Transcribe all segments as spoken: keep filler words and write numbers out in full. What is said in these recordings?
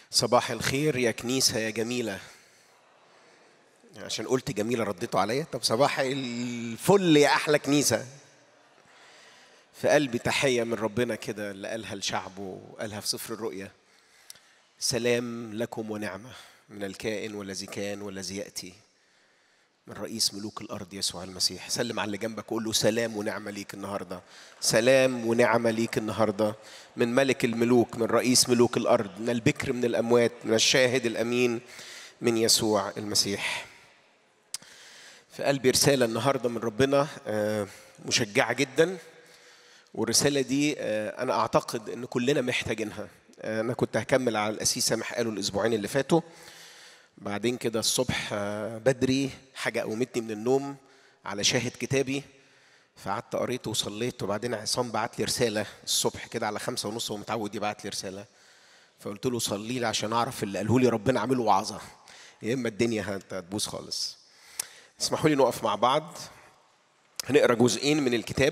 صباح الخير يا كنيسة يا جميلة. عشان قلت جميلة رديتوا عليا. طب صباح الفل يا أحلى كنيسة. في قلبي تحية من ربنا كده اللي قالها لشعبه وقالها في سفر الرؤيا: سلام لكم ونعمة من الكائن والذي كان والذي يأتي، من رئيس ملوك الأرض يسوع المسيح. سلم على اللي جنبك وقول له سلام ونعمة ليك النهاردة. سلام ونعمة ليك النهاردة من ملك الملوك، من رئيس ملوك الأرض، من البكر من الأموات، من الشاهد الأمين، من يسوع المسيح. في قلبي رسالة النهاردة من ربنا مشجعة جدا، والرسالة دي أنا أعتقد أن كلنا محتاجينها. أنا كنت هكمل على الأسيس سامح قاله الأسبوعين اللي فاتوا، بعدين كده الصبح بدري حاجة قومتني من النوم على شاهد كتابي، فقعدت قريت وصليت، وبعدين عصام بعت لي رسالة الصبح كده على خمسة ونص، ومتعود يبعت لي رسالة، فقلت له صلي لي عشان أعرف اللي قاله لي ربنا أعمله وعظة، يا إما الدنيا هتبوظ خالص. اسمحوا لي نقف مع بعض، هنقرأ جزئين من الكتاب.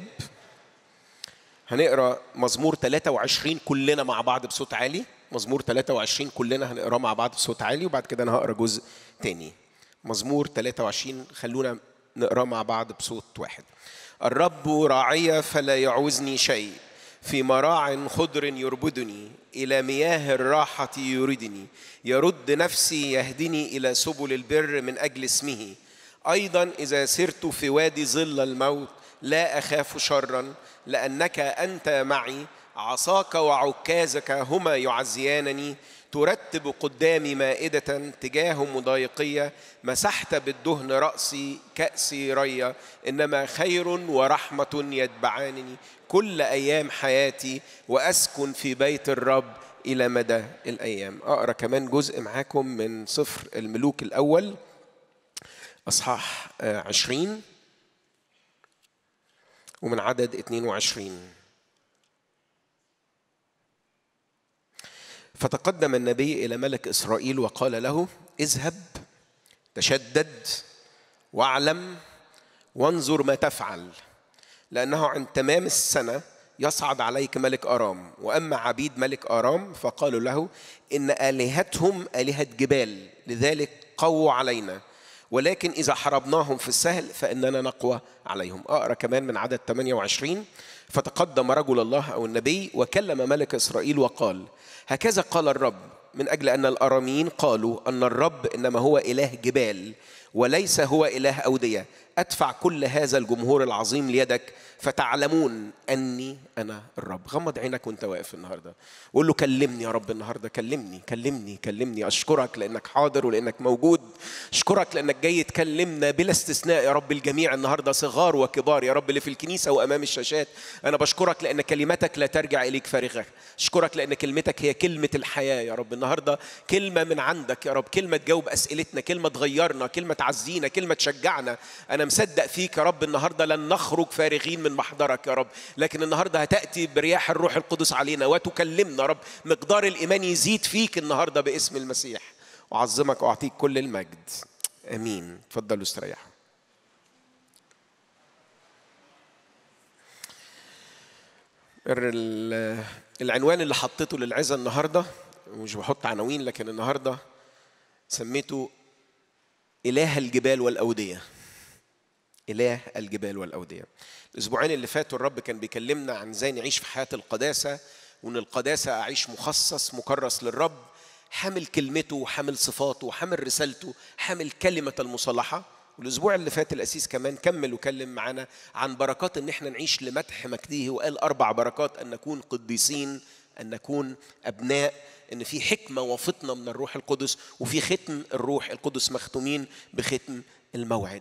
هنقرأ مزمور ثلاثة وعشرين كلنا مع بعض بصوت عالي. مزمور ثلاثة وعشرين كلنا هنقرأ مع بعض بصوت عالي، وبعد كده أنا هقرأ جزء تاني. مزمور ثلاثة وعشرين خلونا نقرأ مع بعض بصوت واحد. الرب راعي فلا يعوزني شيء، في مراع خضر يربدني، إلى مياه الراحة يردني، يرد نفسي يهدني إلى سبل البر من أجل اسمه. أيضا إذا سرت في وادي ظل الموت لا أخاف شرا، لأنك أنت معي، عصاك وعكازك هما يعزيانني. ترتب قدامي مائدة تجاه مضايقية، مسحت بالدهن رأسي، كأسي ريا. إنما خير ورحمة يتبعانني كل أيام حياتي، وأسكن في بيت الرب إلى مدى الأيام. أقرأ كمان جزء معاكم من سفر الملوك الأول أصحاح عشرين ومن عدد اثنين وعشرين. فتقدم النبي إلى ملك إسرائيل وقال له: اذهب تشدد واعلم وانظر ما تفعل، لأنه عند تمام السنة يصعد عليك ملك آرام. وأما عبيد ملك آرام فقالوا له: إن آلهتهم آلهة جبال، لذلك قووا علينا، ولكن إذا حربناهم في السهل فإننا نقوى عليهم. أقرأ كمان من عدد ثمانية وعشرين. فتقدم رجل الله أو النبي وكلم ملك إسرائيل وقال: هكذا قال الرب، من أجل أن الأراميين قالوا أن الرب إنما هو إله جبال وليس هو إله أودية، أدفع كل هذا الجمهور العظيم ليدك، فتعلمون أني أنا الرب. غمض عينك وانت واقف النهاردة وقول له: كلمني يا رب النهاردة، كلمني كلمني كلمني. أشكرك لأنك حاضر ولأنك موجود. أشكرك لأنك جاي تكلمنا بلا استثناء يا رب، الجميع النهاردة صغار وكبار يا رب اللي في الكنيسة وأمام الشاشات. أنا بشكرك لأن كلمتك لا ترجع إليك فارغة. أشكرك لأن كلمتك هي كلمة الحياة يا رب. النهاردة كلمة من عندك يا رب، كلمة تجاوب أسئلتنا، كلمة تغيرنا، كلمة تعزينا، كلمة تشجعنا. أنا مصدق فيك يا رب النهاردة لن نخرج فارغين من محضرك يا رب، لكن النهاردة هتأتي برياح الروح القدس علينا وتكلمنا يا رب. مقدار الإيمان يزيد فيك النهاردة باسم المسيح. أعظمك وأعطيك كل المجد، آمين. تفضلوا استريحوا. العنوان اللي حطيته للعظة النهاردة، مش بحط عناوين، لكن النهاردة سميته إله الجبال والأودية. إله الجبال والأودية. الأسبوعين اللي فاتوا الرب كان بيكلمنا عن ازاي نعيش في حياة القداسة، وأن القداسة أعيش مخصص مكرس للرب، حامل كلمته وحامل صفاته وحامل رسالته، حامل كلمة المصالحة. والأسبوع اللي فات الأسيس كمان كمل وكلم معنا عن بركات أن احنا نعيش لمدح مجده، وقال أربع بركات: أن نكون قديسين، أن نكون أبناء، أن في حكمة وفطنة من الروح القدس، وفي ختم الروح القدس، مختومين بختم الموعد.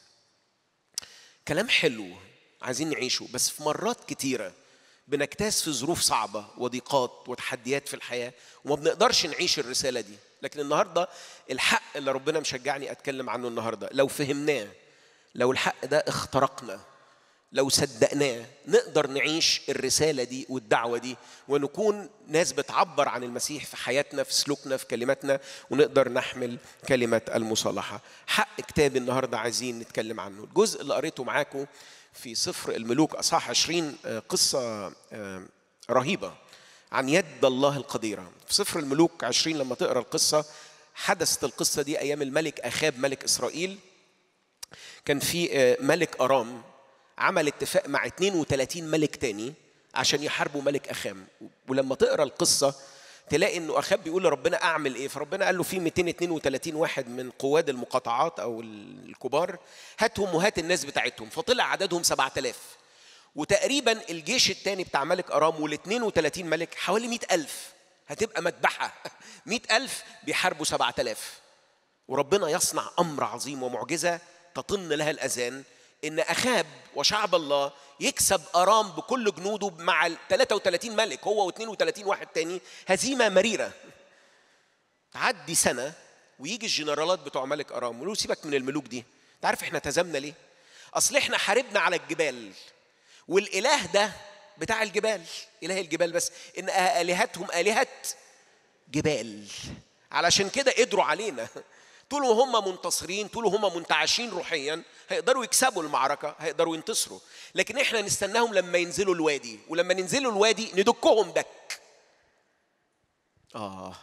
كلام حلو عايزين نعيشه، بس في مرات كتيرة بنكتاز في ظروف صعبة وضيقات وتحديات في الحياة وما بنقدرش نعيش الرسالة دي. لكن النهاردة الحق اللي ربنا مشجعني أتكلم عنه النهاردة، لو فهمناه، لو الحق ده اخترقنا، لو صدقناه، نقدر نعيش الرسالة دي والدعوة دي، ونكون ناس بتعبر عن المسيح في حياتنا، في سلوكنا، في كلماتنا، ونقدر نحمل كلمة المصالحة. حق كتاب النهاردة عايزين نتكلم عنه. الجزء اللي قريته معاكم في سفر الملوك أصحاح عشرين قصة رهيبة عن يد الله القديرة. في سفر الملوك عشرين لما تقرأ القصة، حدثت القصة دي أيام الملك أخاب ملك إسرائيل. كان في ملك أرام عمل اتفاق مع اثنين وثلاثين ملك تاني عشان يحاربوا ملك أخام. ولما تقرأ القصة تلاقي إنه أخاب بيقول لربنا أعمل إيه؟ فربنا قال له في مئتين واثنين وثلاثين واحد من قواد المقاطعات أو الكبار، هاتهم وهات الناس بتاعتهم. فطلع عددهم سبعة آلاف، وتقريبا الجيش الثاني بتاع ملك أرام والاثنين وثلاثين ملك حوالي مئة ألف. هتبقى مذبحة، مئة ألف بيحاربوا سبعة آلاف. وربنا يصنع أمر عظيم ومعجزة تطن لها الأذان، إن أخاب وشعب الله يكسب أرام بكل جنوده مع ثلاثة وثلاثين ملك هو واثنين وثلاثين واحد تاني، هزيمة مريرة. تعدي سنة ويجي الجنرالات بتوع ملك أرام ولو سيبك من الملوك دي، تعرف إحنا تزمنا ليه؟ أصل إحنا حاربنا على الجبال، والإله ده بتاع الجبال، إله الجبال، بس إن آلهتهم آلهة جبال، علشان كده قدروا علينا. طول وهم منتصرين، طول وهم منتعشين روحيا، هيقدروا يكسبوا المعركة، هيقدروا ينتصروا. لكن إحنا نستناهم لما ينزلوا الوادي، ولما ننزلوا الوادي ندكهم دك. آه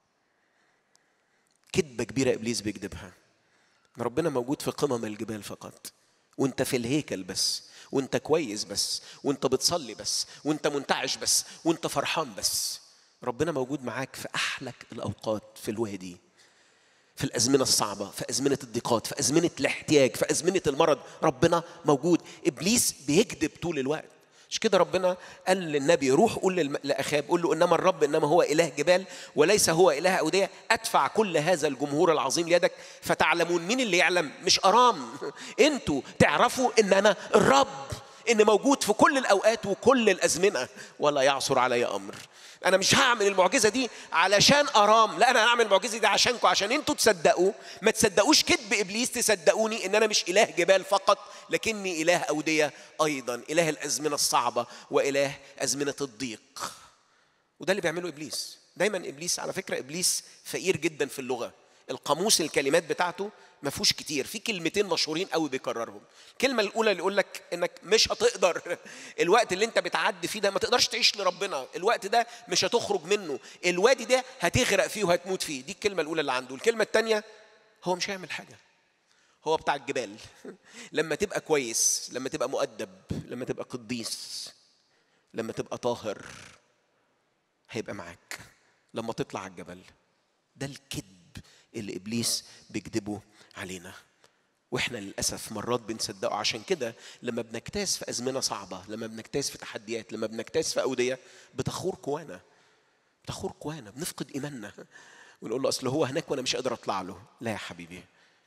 كذبة كبيرة إبليس بيكذبها. ربنا موجود في قمم الجبال فقط، وانت في الهيكل بس، وانت كويس بس، وانت بتصلي بس، وانت منتعش بس، وانت فرحان بس. ربنا موجود معاك في أحلك الأوقات، في الوادي، في الأزمنة الصعبة، في أزمنة الضيقات، في أزمنة الاحتياج، في أزمنة المرض. ربنا موجود. إبليس بيكذب طول الوقت. مش كده ربنا قال للنبي روح قول لأخاب، قول له إنما الرب إنما هو إله جبال وليس هو إله أودية، أدفع كل هذا الجمهور العظيم ليدك فتعلمون. مين اللي يعلم؟ مش أرام، أنتوا تعرفوا إن أنا الرب، إن موجود في كل الأوقات وكل الأزمنة، ولا يعصر علي أمر. أنا مش هعمل المعجزة دي علشان أرام، لا، أنا هعمل المعجزة دي عشانكم، عشان أنتوا تصدقوا. ما تصدقوش كذب إبليس، تصدقوني إن أنا مش إله جبال فقط، لكني إله أودية أيضا، إله الأزمنة الصعبة وإله أزمنة الضيق. وده اللي بيعمله إبليس دايما. إبليس على فكرة إبليس فقير جدا في اللغة. القاموس الكلمات بتاعته ما فيهوش كتير، في كلمتين مشهورين قوي بيكررهم. الكلمه الاولى اللي يقول لك انك مش هتقدر، الوقت اللي انت بتعدي فيه ده ما تقدرش تعيش لربنا، الوقت ده مش هتخرج منه، الوادي ده هتغرق فيه وهتموت فيه. دي الكلمه الاولى اللي عنده. الكلمه الثانيه، هو مش هيعمل حاجه، هو بتاع الجبال. لما تبقى كويس، لما تبقى مؤدب، لما تبقى قديس، لما تبقى طاهر، هيبقى معاك. لما تطلع على الجبل، ده الكذب اللي إبليس بيكذبه علينا، وإحنا للأسف مرات بنصدقه. عشان كده لما بنجتاز في أزمنة صعبة، لما بنجتاز في تحديات، لما بنجتاز في أودية، بتخور قوانا، بتخور قوانا، بنفقد إيماننا ونقول له أصل هو هناك وأنا مش قادر أطلع له. لا يا حبيبي،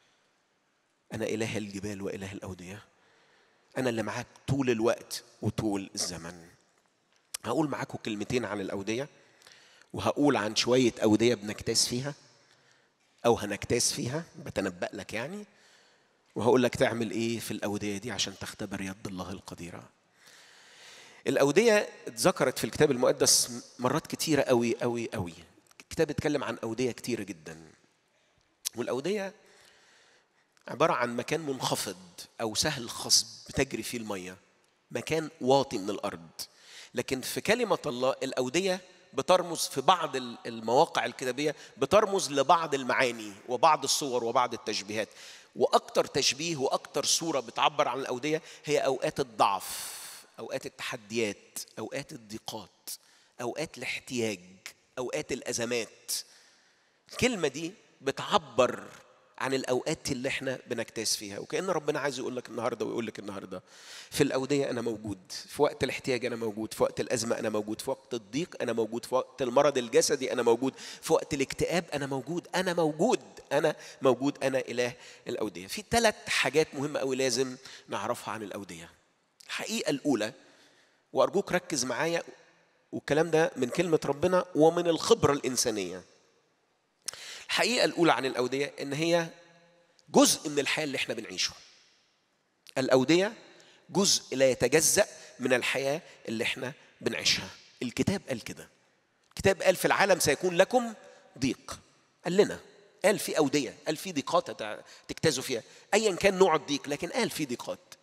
أنا إله الجبال وإله الأودية، أنا اللي معاك طول الوقت وطول الزمن. هقول معاكم كلمتين عن الأودية، وهقول عن شوية أودية بنجتاز فيها أو هنجتاز فيها، بتنبأ لك يعني، وهقول لك تعمل إيه في الأودية دي عشان تختبر يد الله القديرة. الأودية اتذكرت في الكتاب المقدس مرات كتيرة قوي قوي قوي. الكتاب اتكلم عن أودية كتيرة جدا، والأودية عبارة عن مكان منخفض أو سهل خصب تجري فيه المية، مكان واطي من الأرض. لكن في كلمة الله الأودية بترمز في بعض المواقع الكتابية، بترمز لبعض المعاني وبعض الصور وبعض التشبيهات. وأكتر تشبيه وأكتر صورة بتعبر عن الأودية هي أوقات الضعف، أوقات التحديات، أوقات الضيقات، أوقات الاحتياج، أوقات الأزمات. الكلمة دي بتعبر عن الأوقات اللي احنا بنجتاز فيها. وكأن ربنا عايز يقول لك النهاردة ويقول لك النهاردة في الأودية أنا موجود، في وقت الاحتياج أنا موجود، في وقت الأزمة أنا موجود، في وقت الضيق أنا موجود، في وقت المرض الجسدي أنا موجود، في وقت الاكتئاب أنا موجود، أنا موجود، أنا موجود، أنا إله الأودية. في ثلاث حاجات مهمة أوي لازم نعرفها عن الأودية. الحقيقة الأولى، وأرجوك ركز معايا، والكلام ده من كلمة ربنا ومن الخبرة الإنسانية. الحقيقة الأولى عن الأودية إن هي جزء من الحياة اللي احنا بنعيشه. الأودية جزء لا يتجزأ من الحياة اللي احنا بنعيشها. الكتاب قال كده، الكتاب قال في العالم سيكون لكم ضيق، قال لنا، قال في أودية، قال في ضيقات تجتازوا فيها أيا كان نوع الضيق، لكن قال في ضيقات،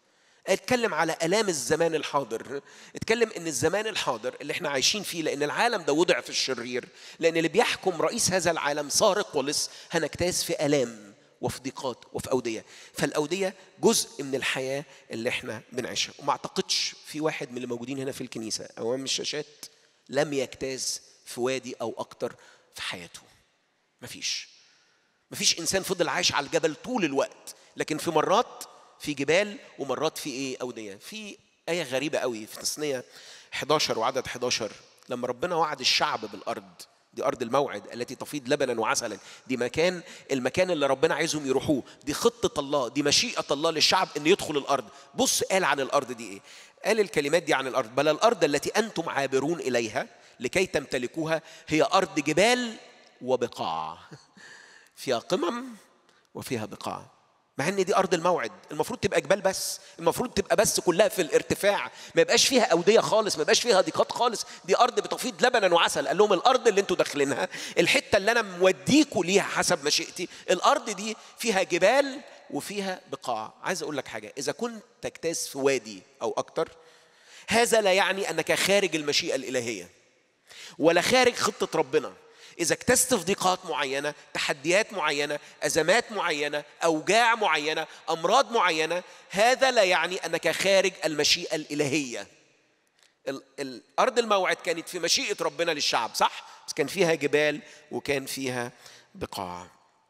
اتكلم على آلام الزمان الحاضر، اتكلم ان الزمان الحاضر اللي احنا عايشين فيه، لان العالم ده وضع في الشرير، لان اللي بيحكم رئيس هذا العالم سارق ولص، هنجتاز في آلام وفي ضيقات وفي أودية. فالأودية جزء من الحياة اللي احنا بنعيشها. وما اعتقدش في واحد من اللي موجودين هنا في الكنيسة أو أمام الشاشات لم يجتاز في وادي أو أكتر في حياته. مفيش مفيش إنسان فضل عايش على الجبل طول الوقت، لكن في مرات في جبال ومرات في إيه أودية. في آية غريبة قوي في تثنية إحدى عشر وعدد إحدى عشر، لما ربنا وعد الشعب بالأرض دي، أرض الموعد التي تفيض لبنا وعسلا، دي مكان المكان اللي ربنا عايزهم يروحوه، دي خطة الله، دي مشيئة الله للشعب إن يدخل الأرض. بص قال عن الأرض دي إيه؟ قال الكلمات دي عن الأرض: بل الأرض التي أنتم عابرون إليها لكي تمتلكوها هي أرض جبال وبقاع، فيها قمم وفيها بقاع. مع ان دي ارض الموعد، المفروض تبقى جبال بس، المفروض تبقى بس كلها في الارتفاع، ما يبقاش فيها اوديه خالص، ما يبقاش فيها ضيقات خالص. دي ارض بتفيض لبنا وعسل. قال لهم الارض اللي انتوا داخلينها، الحته اللي انا موديكوا ليها حسب مشيئتي، الارض دي فيها جبال وفيها بقاع. عايز اقول لك حاجه، اذا كنت تجتاز في وادي او اكتر، هذا لا يعني انك خارج المشيئه الالهيه ولا خارج خطه ربنا. إذا اجتزت في ضيقات معينة، تحديات معينة، أزمات معينة، أوجاع معينة، أمراض معينة، هذا لا يعني أنك خارج المشيئة الإلهية. الأرض الموعد كانت في مشيئة ربنا للشعب، صح؟ بس كان فيها جبال وكان فيها بقاع.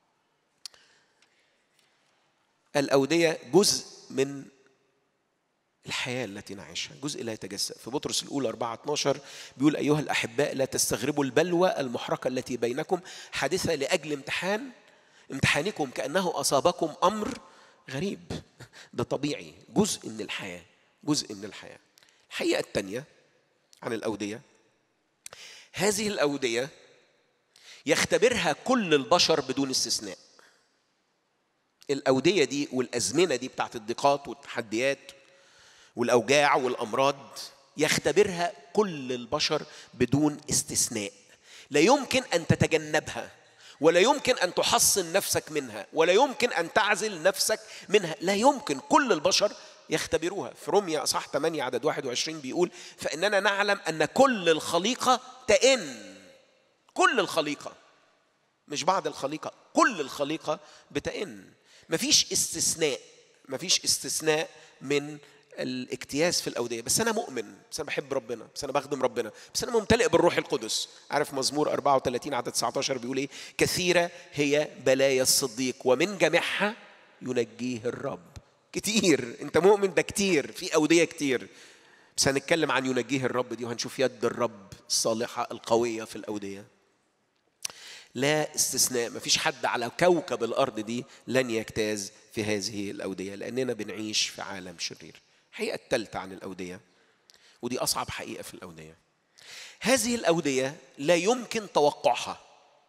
الأودية جزء من الحياة التي نعيشها، جزء لا يتجزأ. في بطرس الأولى أربعة اثنا عشر بيقول: أيها الأحباء لا تستغربوا البلوى المحرقة التي بينكم حادثة لأجل امتحان امتحانكم كأنه أصابكم أمر غريب. ده طبيعي، جزء من الحياة، جزء من الحياة. الحقيقة الثانية عن الأودية، هذه الأودية يختبرها كل البشر بدون استثناء. الأودية دي والأزمنة دي بتاعت الضيقات والتحديات والأوجاع والأمراض يختبرها كل البشر بدون استثناء. لا يمكن أن تتجنبها، ولا يمكن أن تحصن نفسك منها، ولا يمكن أن تعزل نفسك منها. لا يمكن، كل البشر يختبروها. في روميا أصحاح ثمانية عدد واحد وعشرين بيقول: فإننا نعلم أن كل الخليقة تئن. كل الخليقة، مش بعض الخليقة، كل الخليقة بتئن. مفيش استثناء، مفيش استثناء من الاجتياز في الأودية. بس أنا مؤمن، بس أنا بحب ربنا، بس أنا بخدم ربنا، بس أنا ممتلئ بالروح القدس. عارف مزمور أربعة وثلاثين عدد تسعة عشر بيقول إيه؟ كثيرة هي بلايا الصديق ومن جميعها ينجيه الرب. كتير، أنت مؤمن ده كتير، في أودية كتير، بس هنتكلم عن ينجيه الرب دي، وهنشوف يد الرب الصالحة القوية في الأودية. لا استثناء، مفيش حد على كوكب الأرض دي لن يجتاز في هذه الأودية، لأننا بنعيش في عالم شرير. الحقيقة الثالثة عن الأودية، ودي أصعب حقيقة في الأودية، هذه الأودية لا يمكن توقعها.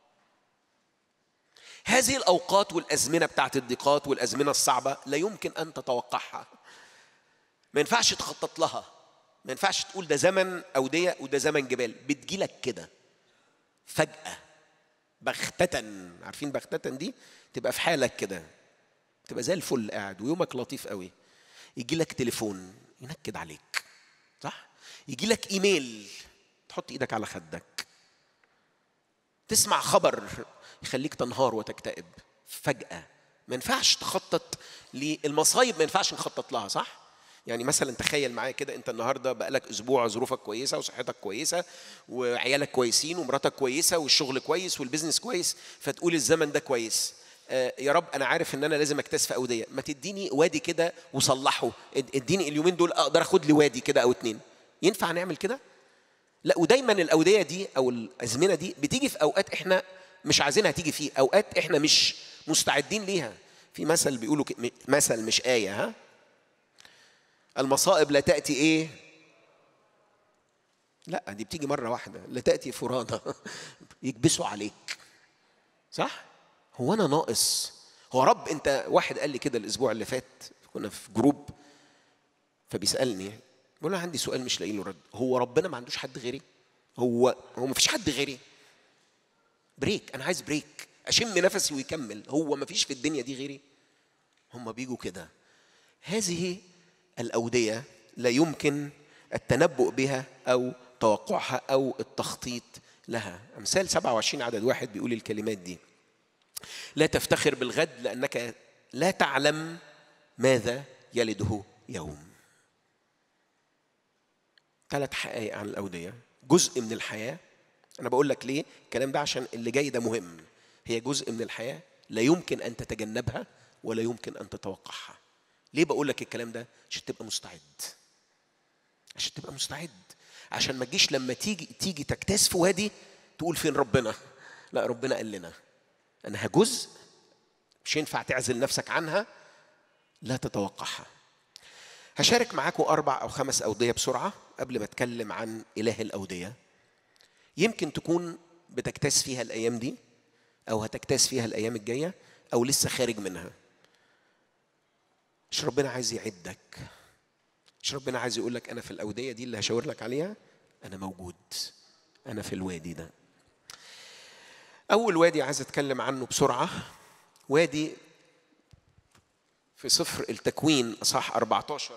هذه الأوقات والأزمنة بتاعت الضيقات والأزمنة الصعبة لا يمكن أن تتوقعها. ما ينفعش تخطط لها، ما ينفعش تقول ده زمن أودية وده زمن جبال. بتجيلك كده فجأة بغتة. عارفين بغتة دي؟ تبقى في حالك كده، تبقى زي الفل قاعد ويومك لطيف قوي، يجي لك تليفون ينكد عليك، صح؟ يجي لك ايميل تحط ايدك على خدك، تسمع خبر يخليك تنهار وتكتئب فجأة. ما ينفعش تخطط للمصايب، ما ينفعش نخطط لها، صح؟ يعني مثلا تخيل معايا كده، انت النهارده بقالك اسبوع ظروفك كويسه وصحتك كويسه وعيالك كويسين ومراتك كويسه والشغل كويس والبيزنس كويس، فتقول الزمن ده كويس. آه يا رب انا عارف ان انا لازم اكتسب في اوديه، ما تديني وادي كده وصلحه، اديني اليومين دول اقدر اخد لي وادي كده او اتنين. ينفع نعمل كده؟ لا. ودايما الاوديه دي او الازمنه دي بتيجي في اوقات احنا مش عايزينها تيجي فيه، اوقات احنا مش مستعدين ليها. في مثل بيقولوا مثل مش آية، ها؟ المصائب لا تأتي إيه؟ لا، دي بتيجي مرة واحدة، لا تأتي فرادى يكبسوا عليك، صح؟ هو أنا ناقص؟ هو رب أنت، واحد قال لي كده الأسبوع اللي فات، كنا في جروب فبيسألني، بقول له عندي سؤال مش لاقي له رد. هو ربنا ما عندوش حد غيري؟ هو هو ما فيش حد غيري؟ بريك، أنا عايز بريك أشم نفسي ويكمل. هو ما فيش في الدنيا دي غيري؟ هم بيجوا كده. هذه الأودية لا يمكن التنبؤ بها أو توقعها أو التخطيط لها. أمثال سبعة وعشرين عدد واحد بيقول الكلمات دي: لا تفتخر بالغد لأنك لا تعلم ماذا يلده يوم. ثلاث حقائق عن الأودية، جزء من الحياة. أنا بقول لك ليه الكلام ده؟ عشان اللي جاي ده مهم. هي جزء من الحياة لا يمكن أن تتجنبها ولا يمكن أن تتوقعها. ليه بقول لك الكلام ده؟ عشان تبقى مستعد، عشان تبقى مستعد، عشان ما تجيش لما تيجي تيجي تكتاس في وادي تقول فين ربنا. لا، ربنا قال لنا أنها جزء مش ينفع تعزل نفسك عنها، لا تتوقعها. هشارك معاكم أربع أو خمس أودية بسرعة قبل ما أتكلم عن إله الأودية. يمكن تكون بتكتاس فيها الأيام دي، أو هتكتاس فيها الأيام الجاية، أو لسه خارج منها. مش ربنا عايز يعدك، مش ربنا عايز يقولك أنا في الأودية دي اللي هشاور لك عليها أنا موجود، أنا في الوادي ده. أول وادي عايز أتكلم عنه بسرعة، وادي في سفر التكوين أصحاح أربعة عشر.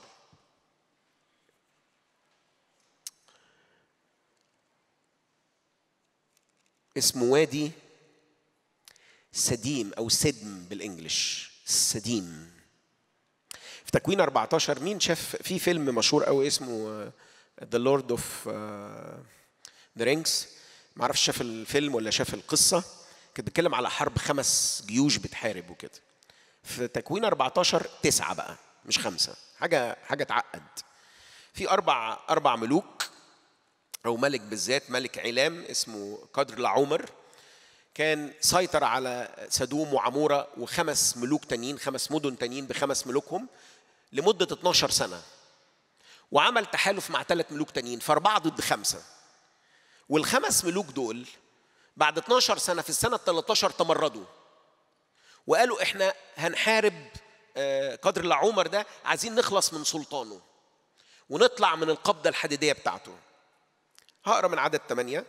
اسمه وادي سديم أو سدم بالإنجليش، سديم. في تكوين أربعة عشر، مين شاف في فيلم مشهور قوي اسمه The Lord of the Rings؟ معرفش شاف الفيلم ولا شاف القصة. كانت بتتكلم على حرب خمس جيوش بتحارب وكده. في تكوين أربعة عشر تسعة بقى مش خمسة، حاجة حاجة تعقد. في أربع أربع ملوك، أو ملك بالذات، ملك علام اسمه قدر لعومر، كان سيطر على سدوم وعمورة وخمس ملوك تانيين، خمس مدن تانيين بخمس ملوكهم لمدة اتناشر سنة، وعمل تحالف مع ثلاث ملوك تانيين، فأربعة ضد خمسة. والخمس ملوك دول بعد اتناشر سنة في السنة ثلاثة عشر تمردوا وقالوا إحنا هنحارب قدر لعومر ده، عايزين نخلص من سلطانه ونطلع من القبضة الحديدية بتاعته. هقرأ من عدد ثمانية.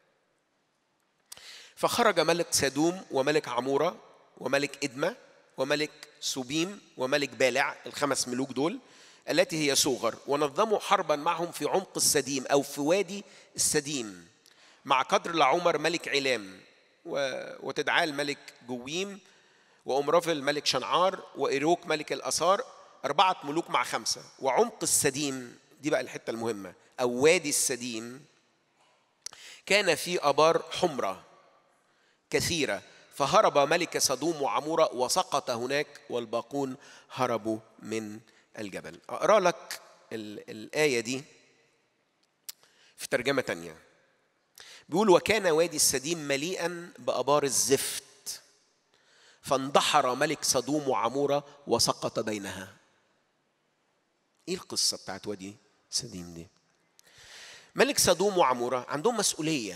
فخرج ملك سدوم وملك عمورة وملك إدمة وملك سوبيم وملك بالع، الخمس ملوك دول التي هي صغر، ونظموا حربا معهم في عمق السديم أو في وادي السديم مع قدر لعومر ملك علام وتدعال ملك جويم وأمرافل ملك شنعار وإيروك ملك الأسار، أربعة ملوك مع خمسة. وعمق السديم دي بقى الحتة المهمة، أو وادي السديم، كان في أبار حمرة كثيرة، فهرب ملك سدوم وعمورة وسقط هناك والباقون هربوا من الجبل. أقرأ لك الآية دي في ترجمة تانية. بيقول: وكان وادي السديم مليئا بأبار الزفت، فاندحر ملك سدوم وعمورة وسقط بينها. إيه القصة بتاعت وادي سديم دي؟ ملك سدوم وعمورة عندهم مسؤولية،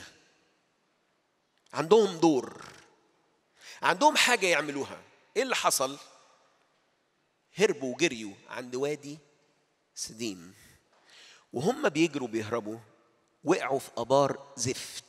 عندهم دور، عندهم حاجة يعملوها. إيه اللي حصل؟ هربوا وجريوا عند وادي سديم، وهم بيجروا بيهربوا وقعوا في أبار زفت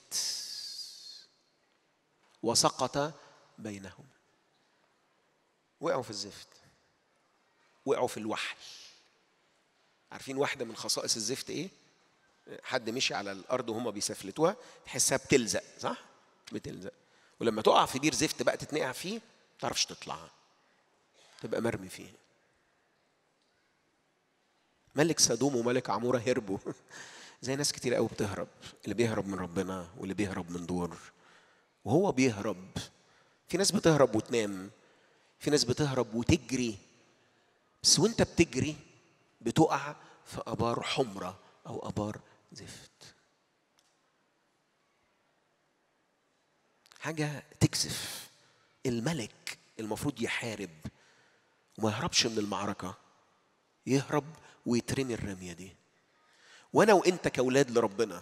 وسقط بينهم. وقعوا في الزفت، وقعوا في الوحل. عارفين واحدة من خصائص الزفت إيه؟ حد مشي على الأرض وهم بيسفلتوها تحسها بتلزق، صح؟ بتلزق. ولما تقع في بير زفت بقى تتنقع فيه ما تعرفش تطلع، تبقى مرمي فيه. ملك سدوم وملك عمورة هربوا زي ناس كتير قوي بتهرب، اللي بيهرب من ربنا واللي بيهرب من دور. وهو بيهرب، في ناس بتهرب وتنام، في ناس بتهرب وتجري، بس وانت بتجري بتقع في أبار حمرة أو أبار زفت. حاجة تكسف. الملك المفروض يحارب وما يهربش من المعركة، يهرب ويترمي الرمية دي. وانا وانت كأولاد لربنا،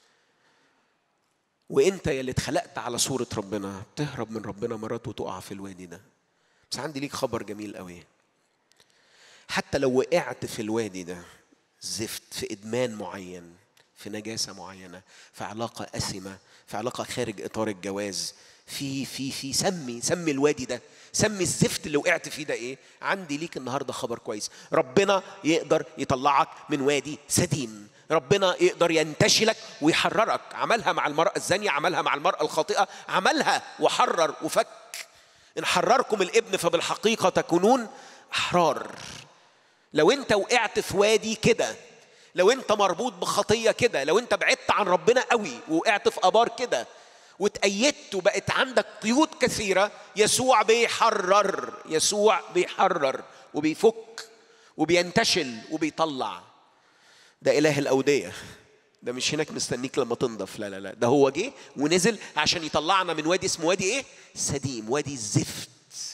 وانت يلي اتخلقت على صورة ربنا، تهرب من ربنا مرات وتقع في الوادي ده. بس عندي ليك خبر جميل قوي، حتى لو وقعت في الوادي ده زفت، في إدمان معين، في نجاسة معينة، في علاقة أسمة، في علاقة خارج إطار الجواز، في في في سمي سمي الوادي ده، سمي الزفت اللي وقعت فيه ده إيه؟ عندي ليك النهاردة خبر كويس، ربنا يقدر يطلعك من وادي سديم، ربنا يقدر ينتشلك ويحررك. عملها مع المرأة الزانية، عملها مع المرأة الخاطئة، عملها وحرر وفك. إن حرركم الابن فبالحقيقة تكونون أحرار. لو أنت وقعت في وادي كده، لو أنت مربوط بخطية كده، لو أنت بعدت عن ربنا قوي ووقعت في أبار كده وتأيدت وبقت عندك قيود كثيرة، يسوع بيحرر، يسوع بيحرر وبيفك وبينتشل وبيطلع. ده إله الأودية، ده مش هناك مستنيك لما تنضف، لا لا لا، ده هو جه ونزل عشان يطلعنا من وادي اسمه وادي ايه؟ سديم، وادي الزفت.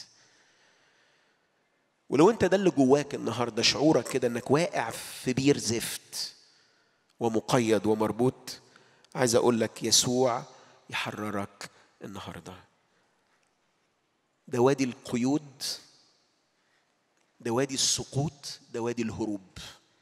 ولو انت ده اللي جواك النهارده، شعورك كده انك واقع في بير زفت ومقيد ومربوط، عايز اقول لك يسوع يحررك النهارده. ده وادي القيود، ده وادي السقوط، ده وادي الهروب.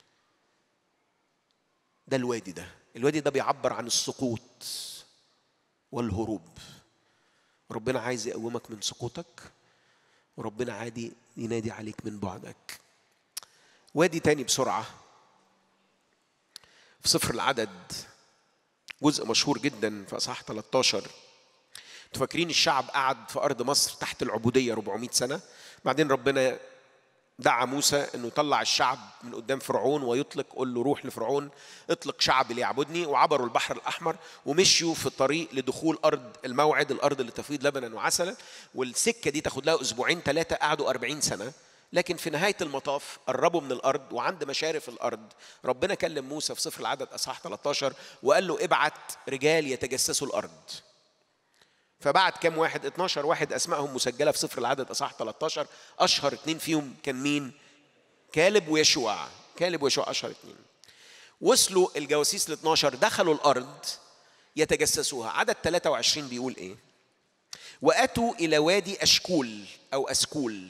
ده الوادي ده، الوادي ده بيعبر عن السقوط والهروب. ربنا عايز يقومك من سقوطك، وربنا عادي ينادي عليك من بعدك. وادي تاني بسرعة في سفر العدد، جزء مشهور جدا في أصحاح ثلاثة عشر. انتوا فاكرين الشعب قعد في أرض مصر تحت العبودية أربعمائة سنة، بعدين ربنا دعا موسى انه يطلع الشعب من قدام فرعون ويطلق، قل له روح لفرعون اطلق شعب ليعبدني. وعبروا البحر الأحمر ومشيوا في الطريق لدخول أرض الموعد، الأرض اللي تفيض لبنا وعسلا، والسكة دي تاخد لها أسبوعين ثلاثة، قعدوا أربعين سنة. لكن في نهاية المطاف قربوا من الأرض، وعند مشارف الأرض ربنا كلم موسى في سفر العدد أصحاح ثلاثة عشر وقال له ابعت رجال يتجسسوا الأرض. فبعت كم واحد؟ اثناشر واحد أسمائهم مسجلة في سفر العدد أصحاح ثلاثة عشر. أشهر اثنين فيهم كان مين؟ كالب ويشوع. كالب ويشوع أشهر اثنين. وصلوا الجواسيس ال اثناشر، دخلوا الأرض يتجسسوها. عدد ثلاثة وعشرين بيقول إيه؟ وأتوا إلى وادي أشكول أو أسكول.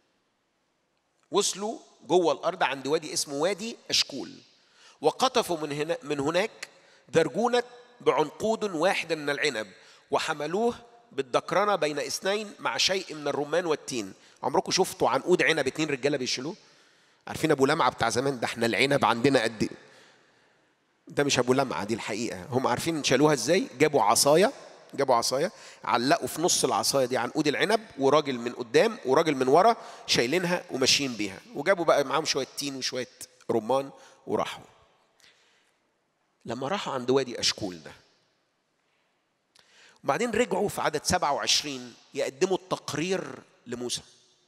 وصلوا جوه الأرض عند وادي اسمه وادي أشكول، وقطفوا من هنا من هناك درجونة بعنقود واحد من العنب، وحملوه بالدكرنة بين اثنين مع شيء من الرمان والتين. عمركم شفتوا عنقود عنب اتنين رجالة بيشيلوه؟ عارفين أبو لمعة بتاع زمان؟ ده احنا العنب عندنا قد ايه. ده مش أبو لمعة، دي الحقيقة. هم عارفين شالوها ازاي؟ جابوا عصاية، جابوا عصاية علقوا في نص العصاية دي عنقود العنب، وراجل من قدام وراجل من ورا شايلينها وماشيين بيها، وجابوا بقى معاهم شوية تين وشوية رمان وراحوا. لما راحوا عند وادي أشكول ده، وبعدين رجعوا في عدد سبعة وعشرين يقدموا التقرير لموسى،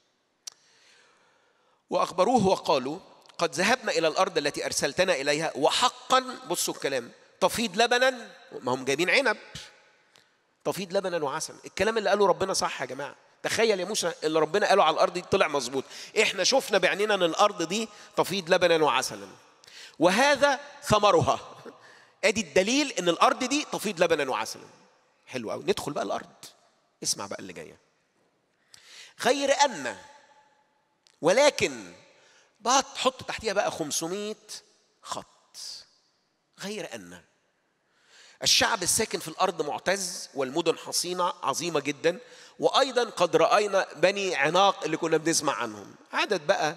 وأخبروه وقالوا قد ذهبنا إلى الأرض التي أرسلتنا إليها، وحقا بصوا الكلام تفيض لبنا، ما هم جايبين عنب، تفيض لبنا وعسل. الكلام اللي قاله ربنا صح يا جماعة. تخيل يا موسى اللي ربنا قاله على الأرض دي طلع مظبوط. إحنا شفنا بعيننا أن الأرض دي تفيض لبنا وعسلا، وهذا ثمرها. أدي الدليل أن الأرض دي تفيض لبنا وعسلا. حلو قوي. ندخل بقى الأرض. اسمع بقى اللي جاية. غير أن، ولكن بقى تحط تحتيها بقى خمسمائة خط. غير أن الشعب الساكن في الأرض معتز، والمدن حصينة عظيمة جدا، وأيضا قد رأينا بني عناق اللي كنا بنسمع عنهم. عدد بقى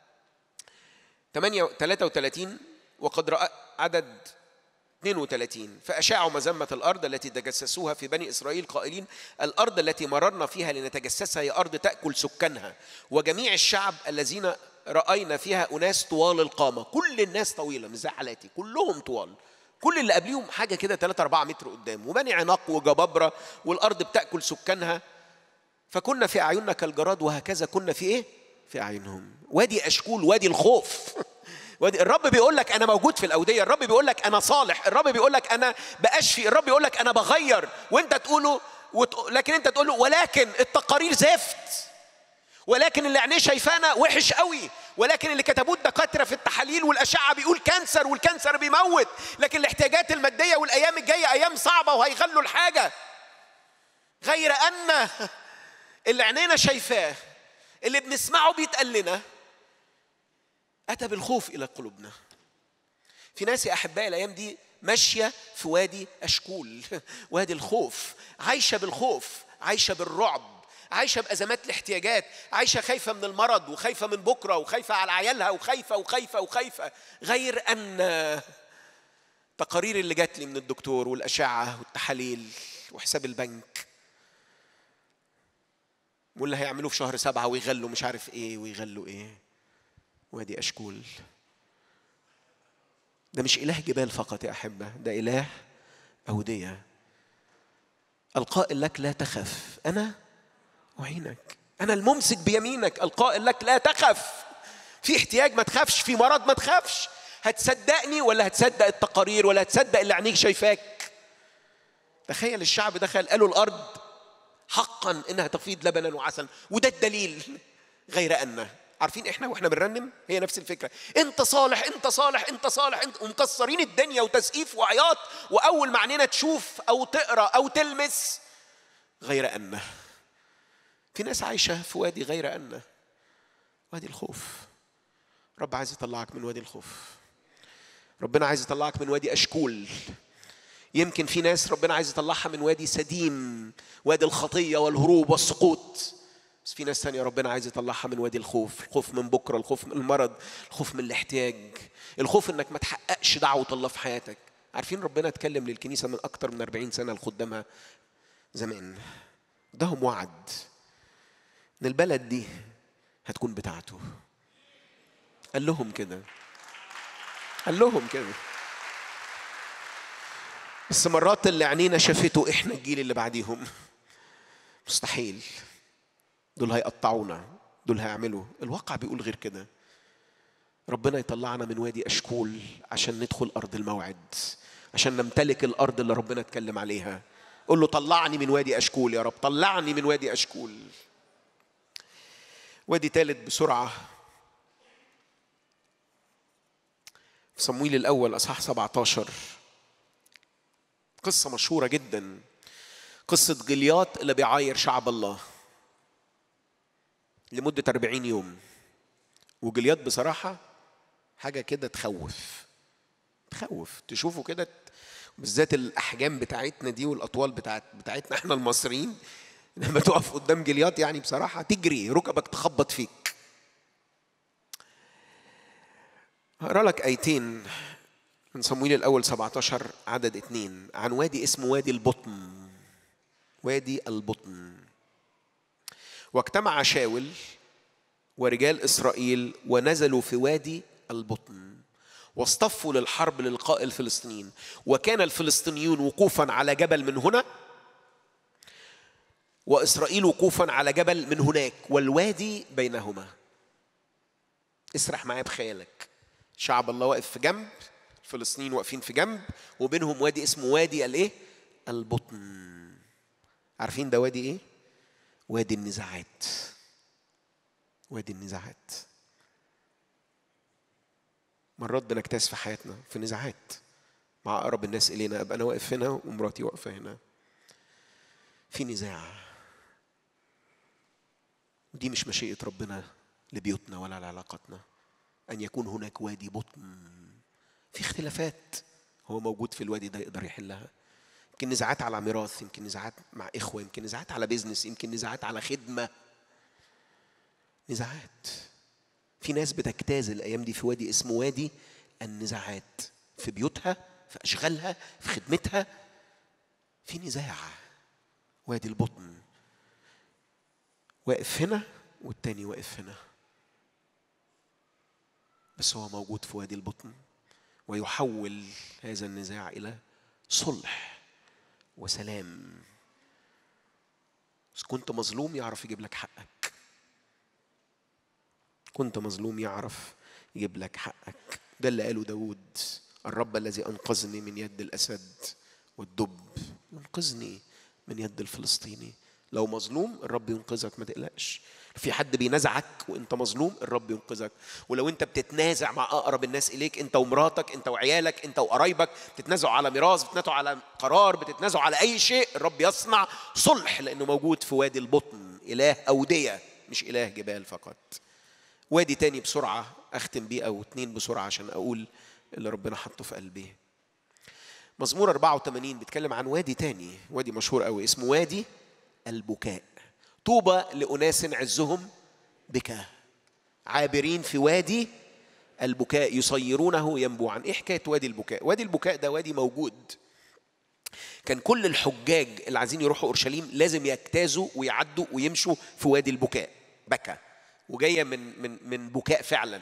ثلاثة وثلاثين، وقد رأى عدد اثنين وثلاثين. فأشاعوا مذمة الأرض التي تجسسوها في بني إسرائيل قائلين الأرض التي مررنا فيها لنتجسسها هي أرض تأكل سكانها، وجميع الشعب الذين رأينا فيها أناس طوال القامة. كل الناس طويلة مش زي حالاتي، كلهم طوال، كل اللي قبليهم حاجة كده ثلاثة أربعة متر قدام، وبني عناق وجبابرة، والأرض بتأكل سكانها. فكنا في أعيننا كالجراد، وهكذا كنا في إيه؟ في أعينهم. وادي أشكول وادي الخوف. وادي الرب بيقول لك أنا موجود في الأودية، الرب بيقول لك أنا صالح، الرب بيقول لك أنا بأشفي، الرب بيقول لك أنا بغير، وأنت تقوله وت... لكن أنت تقوله ولكن التقارير زفت، ولكن اللي عينيه شايفانا وحش قوي، ولكن اللي كتبوه الدكاتره في التحاليل والاشعه بيقول كانسر، والكانسر بيموت، لكن الاحتياجات الماديه والايام الجايه ايام صعبه وهيغلوا الحاجه. غير ان اللي عينينا شايفاه، اللي بنسمعه بيتقال لنا، اتى بالخوف الى قلوبنا. في ناس يا احبائي الايام دي ماشية في وادي أشكول، وادي الخوف، عايشة بالخوف، عايشة بالرعب، عايشة بأزمات الاحتياجات، عايشة خايفة من المرض وخايفة من بكرة وخايفة على عيالها وخايفة وخايفة وخايفة. غير أن تقارير اللي جات لي من الدكتور والأشعة والتحاليل وحساب البنك واللي هيعملوه في شهر سبعة ويغلوا مش عارف ايه ويغلوا ايه. وادي أشكول ده مش إله جبال فقط يا أحبة، ده إله أودية. القائل لك لا تخف أنا أعينك، أنا الممسك بيمينك. القائل لك لا تخف. في احتياج ما تخافش، في مرض ما تخافش. هتصدقني ولا هتصدق التقارير ولا هتصدق اللي عينيك شايفاك؟ تخيل الشعب دخل قالوا الأرض حقا إنها تفيض لبنا وعسلا، وده الدليل. غير أن عارفين إحنا وإحنا بنرنم هي نفس الفكرة، أنت صالح أنت صالح أنت صالح أنت، ومكسرين الدنيا وتسقيف وعياط، وأول ما عينينا تشوف أو تقرأ أو تلمس غير أن. في ناس عايشة في وادي غير أن، وادي الخوف. رب عايز يطلعك من وادي الخوف. ربنا عايز يطلعك من وادي أشكول. يمكن في ناس ربنا عايز يطلعها من وادي سديم، وادي الخطية والهروب والسقوط. بس في ناس ثانية ربنا عايز يطلعها من وادي الخوف، الخوف من بكرة، الخوف من المرض، الخوف من الاحتياج، الخوف انك ما تحققش دعوة الله في حياتك. عارفين ربنا اتكلم للكنيسة من أكتر من أربعين سنة لخدامها زمان، دهم وعد ان البلد دي هتكون بتاعته. قال لهم كده، قال لهم كده. بس مرات اللي عينينا شافته احنا الجيل اللي بعديهم مستحيل، دول هيقطعونا، دول هيعملوا. الواقع بيقول غير كده. ربنا يطلعنا من وادي أشكول عشان ندخل أرض الموعد، عشان نمتلك الأرض اللي ربنا اتكلم عليها. قل له طلعني من وادي أشكول يا رب، طلعني من وادي أشكول. وادي ثالث بسرعة، في صمويل الأول أصحاح سبعة عشر، قصة مشهورة جدا، قصة جليات اللي بيعاير شعب الله لمدة أربعين يوم. وجليات بصراحة حاجة كده تخوف، تخوف تشوفوا كده، بالذات الأحجام بتاعتنا دي والأطوال بتاعت بتاعتنا احنا المصريين، لما تقف قدام جليات يعني بصراحة تجري ركبك تخبط فيك. هقرأ لك آيتين من صمويل الأول سبعة عشر عدد اثنين عن وادي اسمه وادي البطن. وادي البطن. واجتمع شاول ورجال إسرائيل ونزلوا في وادي البطن واصطفوا للحرب للقاء الفلسطينيين. وكان الفلسطينيون وقوفا على جبل من هنا وإسرائيل وقوفا على جبل من هناك والوادي بينهما. اسرح معايا بخيالك، شعب الله واقف في جنب، الفلسطينيين واقفين في جنب، وبينهم وادي اسمه وادي الايه؟ البطن. عارفين ده وادي ايه؟ وادي النزاعات. وادي النزاعات. مرات بنكتاز في حياتنا في نزاعات مع أقرب الناس إلينا. أبقى أنا واقف هنا ومراتي واقفة هنا، في نزاع. ودي مش مشيئة ربنا لبيوتنا ولا لعلاقتنا، أن يكون هناك وادي بطن. في اختلافات هو موجود في الوادي ده يقدر يحلها. يمكن نزاعات على ميراث، يمكن نزاعات مع إخوة، يمكن نزاعات على بيزنس، يمكن نزاعات على خدمة. نزاعات. في ناس بتجتاز الأيام دي في وادي اسمه وادي النزاعات، في بيوتها، في أشغالها، في خدمتها، في نزاع. وادي البطن، واقف هنا والتاني واقف هنا، بس هو موجود في وادي البطن ويحول هذا النزاع إلى صلح وسلام. بس كنت مظلوم يعرف يجيب لك حقك، كنت مظلوم يعرف يجيب لك حقك. ده اللي قاله داود، الرب الذي أنقذني من يد الأسد والدب ينقذني من يد الفلسطيني. لو مظلوم الرب ينقذك، ما تقلقش. في حد بينزعك وانت مظلوم الرب ينقذك. ولو انت بتتنازع مع أقرب الناس إليك، انت ومراتك، انت وعيالك، انت وقرايبك، بتتنازعوا على ميراث، بتتنازعوا على قرار، بتتنازعوا على أي شيء، الرب يصنع صلح لأنه موجود في وادي البطن. إله أودية مش إله جبال فقط. وادي تاني بسرعة أختم بيه، أو اتنين بسرعة عشان أقول اللي ربنا حطه في قلبي. مزمور أربعة وثمانين بيتكلم عن وادي تاني، وادي مشهور قوي اسمه وادي البكاء. طوبى لأناس عزهم بكاء، عابرين في وادي البكاء يصيرونه ينبوعا. ايه حكاية وادي البكاء؟ وادي البكاء ده وادي موجود، كان كل الحجاج اللي عايزين يروحوا أورشليم لازم يجتازوا ويعدوا ويمشوا في وادي البكاء. بكى، وجاية من من من بكاء فعلا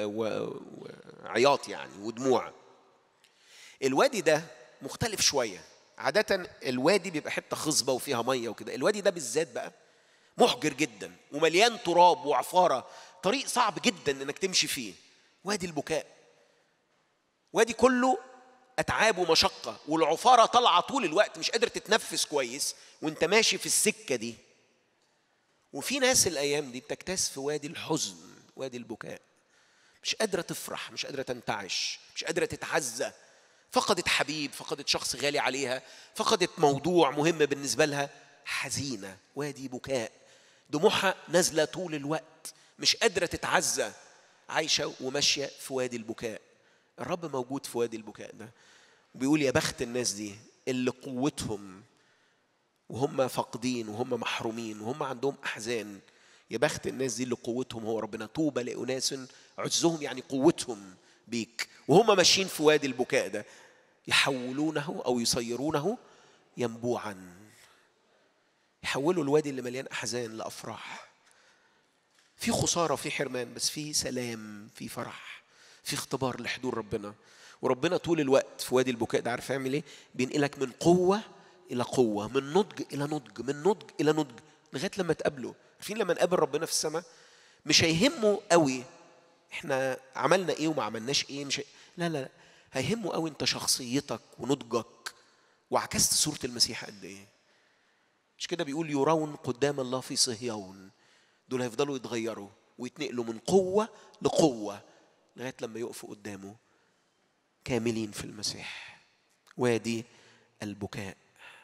وعياط يعني ودموع. الوادي ده مختلف شوية، عادة الوادي بيبقى حتة خصبة وفيها مية وكده، الوادي ده بالذات بقى محجر جدا ومليان تراب وعفارة، طريق صعب جدا انك تمشي فيه. وادي البكاء وادي كله أتعاب ومشقة، والعفارة طالعة طول الوقت، مش قادر تتنفس كويس وانت ماشي في السكة دي. وفي ناس الأيام دي بتكتاس في وادي الحزن، وادي البكاء، مش قادرة تفرح، مش قادرة تنتعش، مش قادرة تتعزى، فقدت حبيب، فقدت شخص غالي عليها، فقدت موضوع مهم بالنسبة لها، حزينة، وادي بكاء، دموعها نازلة طول الوقت، مش قادرة تتعزى، عايشة وماشية في وادي البكاء. الرب موجود في وادي البكاء ده، بيقول يا بخت الناس دي اللي قوتهم وهم فاقدين وهم محرومين وهم عندهم أحزان. يا بخت الناس دي اللي قوتهم هو ربنا. طوبى لأناس عزهم يعني قوتهم بيك، وهم ماشيين في وادي البكاء ده يحولونه أو يصيرونه ينبوعا. يحولوا الوادي اللي مليان أحزان لأفراح، في خسارة، في حرمان، بس في سلام، في فرح، في اختبار لحضور ربنا. وربنا طول الوقت في وادي البكاء ده عارف يعمل ايه؟ بينقلك من قوة إلى قوة، من نضج إلى نضج، من نضج إلى نضج، لغاية لما تقابله. عارفين لما نقابل ربنا في السماء مش هيهمه قوي احنا عملنا ايه وما عملناش ايه، مش هي... لا لا لا، هيهمه قوي انت شخصيتك ونضجك وعكست صورة المسيح قد ايه. مش كده بيقول يرون قدام الله في صهيون؟ دول هيفضلوا يتغيروا ويتنقلوا من قوة لقوة لغاية لما يقفوا قدامه كاملين في المسيح. وادي البكاء.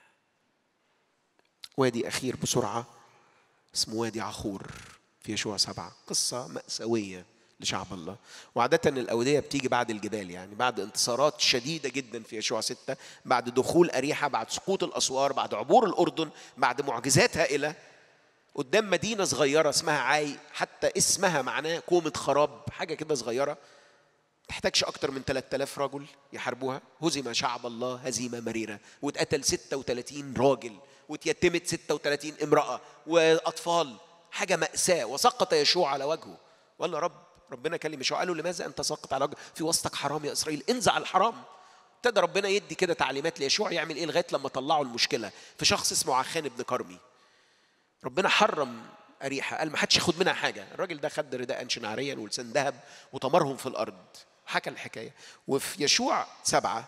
وادي أخير بسرعة اسمه وادي عخور في يشوع سبعة، قصة مأساوية لشعب الله. وعادة الأودية بتيجي بعد الجبال، يعني بعد انتصارات شديدة جدا في يشوع ستة، بعد دخول أريحة، بعد سقوط الأسوار، بعد عبور الأردن، بعد معجزات هائلة قدام مدينة صغيرة اسمها عاي، حتى اسمها معناه كومة خراب، حاجة كده صغيرة تحتاجش أكتر من ثلاثة آلاف رجل يحاربوها. هزم شعب الله هزيمة مريرة، واتقتل ستة وثلاثين راجل، واتيتمت ستة وثلاثين امرأة وأطفال، حاجة مأساة. وسقط يشوع على وجهه، والله رب ربنا كلم يشوع قال له لماذا أنت ساقط على وجهك؟ في وسطك حرام يا إسرائيل، انزع الحرام. ابتدى ربنا يدي كده تعليمات ليشوع يعمل إيه لغاية لما طلعوا المشكلة في شخص اسمه عخان ابن كرمي. ربنا حرم أريحة، قال ما حدش ياخد منها حاجة. الراجل ده خد رداء شنعريا ولسان ذهب وطمرهم في الأرض، حكى الحكاية. وفي يشوع سبعة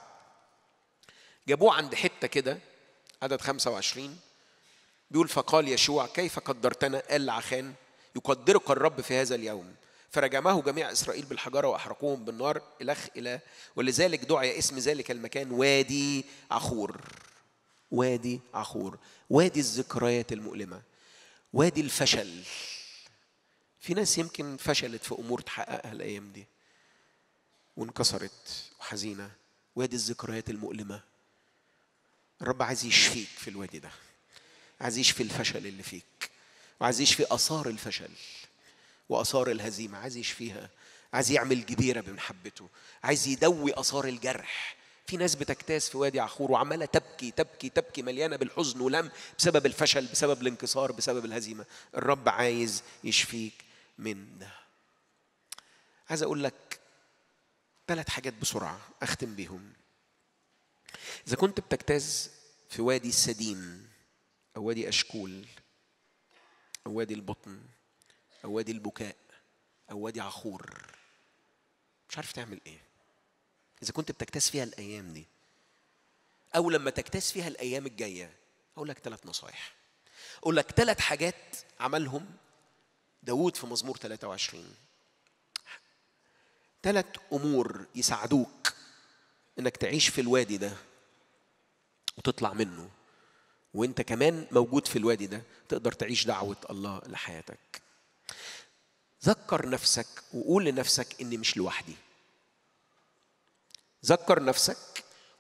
جابوه عند حتة كده، عدد خمسة وعشرين بيقول فقال يشوع كيف قدرتنا؟ قال لعخان يقدرك الرب في هذا اليوم. فرجمه جميع إسرائيل بالحجارة وأحرقوهم بالنار إلخ إلى، ولذلك دعي اسم ذلك المكان وادي عخور. وادي عخور، وادي الذكريات المؤلمة، وادي الفشل. في ناس يمكن فشلت في أمور تحققها الأيام دي وانكسرت وحزينة. وادي الذكريات المؤلمة. الرب عايز يشفيك في الوادي ده، عايز يشفي الفشل اللي فيك، وعايز يشفي آثار الفشل وآثار الهزيمة، عايز يشفيها، عايز يعمل جبيرة بمحبته، عايز يدوي آثار الجرح. في ناس بتكتاس في وادي عخور وعمالة تبكي تبكي تبكي، مليانة بالحزن ولم بسبب الفشل، بسبب الانكسار، بسبب الهزيمة. الرب عايز يشفيك من ده. عايز أقول لك ثلاث حاجات بسرعة أختم بيهم. إذا كنت بتجتاز في وادي السديم أو وادي أشكول أو وادي البطن أو وادي البكاء أو وادي عخور، مش عارف تعمل إيه. إذا كنت بتجتاز فيها الأيام دي أو لما تجتاز فيها الأيام الجاية، أقول لك ثلاث نصايح. أقول لك ثلاث حاجات عملهم داود في مزمور ثلاثة وعشرين. ثلاث أمور يساعدوك إنك تعيش في الوادي ده وتطلع منه، وإنت كمان موجود في الوادي ده تقدر تعيش دعوة الله لحياتك. ذكر نفسك وقول لنفسك إني مش لوحدي. ذكر نفسك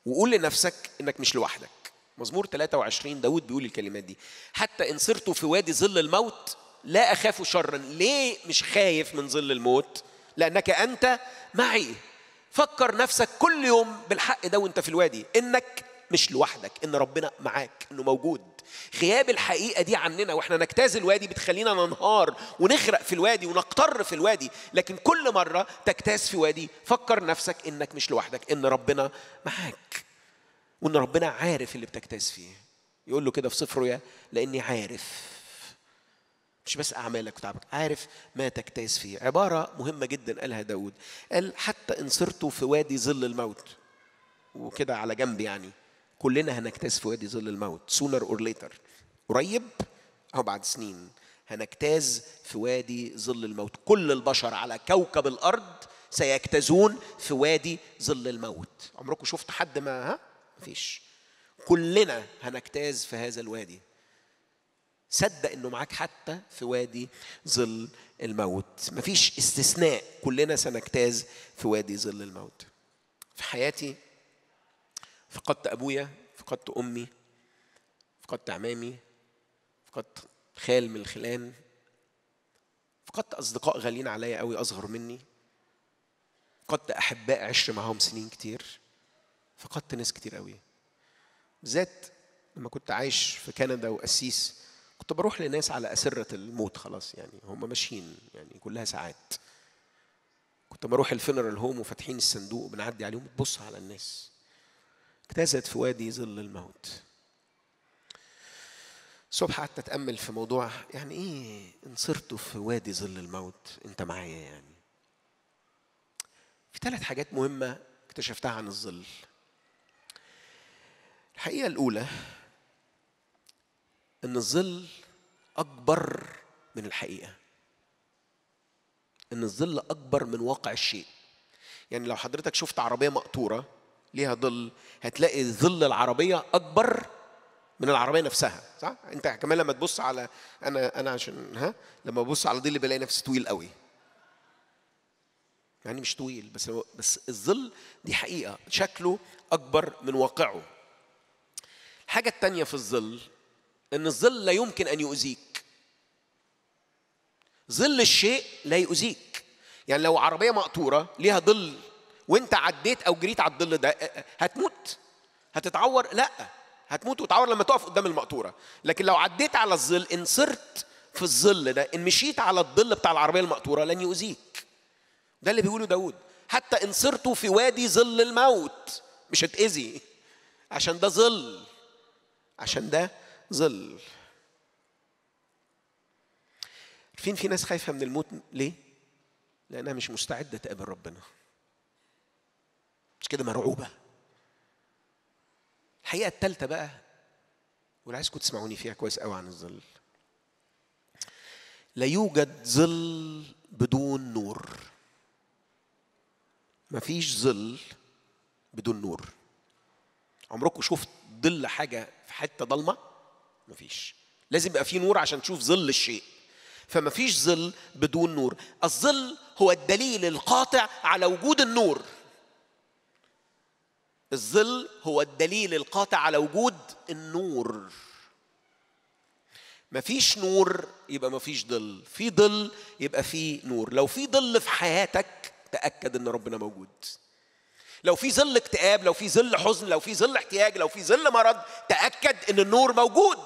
وقول لنفسك انك مش لوحدك. مزمور ثلاثة وعشرين داود بيقول الكلمات دي: حتى إن صرت في وادي ظل الموت لا أخاف شرا. ليه مش خايف من ظل الموت؟ لأنك أنت معي. فكر نفسك كل يوم بالحق ده وانت في الوادي، إنك مش لوحدك، إن ربنا معاك، إنه موجود. غياب الحقيقة دي عننا وإحنا نجتاز الوادي بتخلينا ننهار ونغرق في الوادي ونقتر في الوادي. لكن كل مرة تجتاز في وادي فكر نفسك إنك مش لوحدك، إن ربنا معاك، وإن ربنا عارف اللي بتجتاز فيه. يقول له كده في سفر رؤيا: لأني عارف، مش بس أعمالك وتعبك، عارف ما تجتاز فيه. عبارة مهمة جدا قالها داود، قال: حتى إن صرت في وادي ظل الموت. وكده على جنب يعني كلنا هنجتاز في وادي ظل الموت sooner or later، قريب أو بعد سنين هنجتاز في وادي ظل الموت. كل البشر على كوكب الأرض سيجتازون في وادي ظل الموت. عمركم شفت حد ما ها؟ مفيش. كلنا هنجتاز في هذا الوادي. صدق انه معاك حتى في وادي ظل الموت، مفيش استثناء، كلنا سنجتاز في وادي ظل الموت. في حياتي فقدت ابويا، فقدت امي، فقدت عمامي، فقدت خال من الخلان، فقدت اصدقاء غاليين عليا قوي اصغر مني، فقدت احباء عشت معاهم سنين كتير، فقدت ناس كتير قوي. بالذات لما كنت عايش في كندا وأسيس كنت بروح لناس على أسرة الموت، خلاص يعني هم ماشيين يعني كلها ساعات. كنت بروح الفينرال هوم وفاتحين الصندوق وبنعدي عليهم بتبص على الناس. اجتازت في وادي ظل الموت. الصبح قعدت أتأمل في موضوع يعني إيه إن صرت في وادي ظل الموت أنت معايا. يعني في ثلاث حاجات مهمة اكتشفتها عن الظل. الحقيقة الأولى إن الظل أكبر من الحقيقة، إن الظل أكبر من واقع الشيء. يعني لو حضرتك شفت عربية مقطورة ليها ظل هتلاقي ظل العربية أكبر من العربية نفسها، صح؟ أنت كمان لما تبص على أنا أنا عشان ها لما ببص على ظلي بلاقي نفسي طويل قوي، يعني مش طويل بس بس الظل دي حقيقة شكله أكبر من واقعه. الحاجة التانية في الظل إن الظل لا يمكن أن يؤذيك. ظل الشيء لا يؤذيك. يعني لو عربية مقطورة ليها ظل وانت عديت أو جريت على الظل ده هتموت، هتتعور؟ لا، هتموت وتعور لما تقف قدام المقطورة. لكن لو عديت على الظل، إن صرت في الظل ده، إن مشيت على الظل بتاع العربية المقطورة لن يؤذيك. ده اللي بيقوله داود: حتى إن صرت في وادي ظل الموت مش هتأذي، عشان ده ظل، عشان ده ظل. فين في ناس خايفة من الموت ليه؟ لأنها مش مستعدة تقابل ربنا، مش كده، مرعوبة. الحقيقة الثالثة بقى واللي عايزكم تسمعوني فيها كويس قوي عن الظل: لا يوجد ظل بدون نور. مفيش ظل بدون نور. عمركم شفت ظل حاجة في حتة ضلمة؟ مفيش. لازم يبقى فيه نور عشان تشوف ظل الشيء. فمفيش ظل بدون نور. الظل هو الدليل القاطع على وجود النور. الظل هو الدليل القاطع على وجود النور. مفيش نور يبقى مفيش ظل، في ظل يبقى في نور. لو في ظل في حياتك تأكد ان ربنا موجود. لو في ظل اكتئاب، لو في ظل حزن، لو في ظل احتياج، لو في ظل مرض، تأكد ان النور موجود.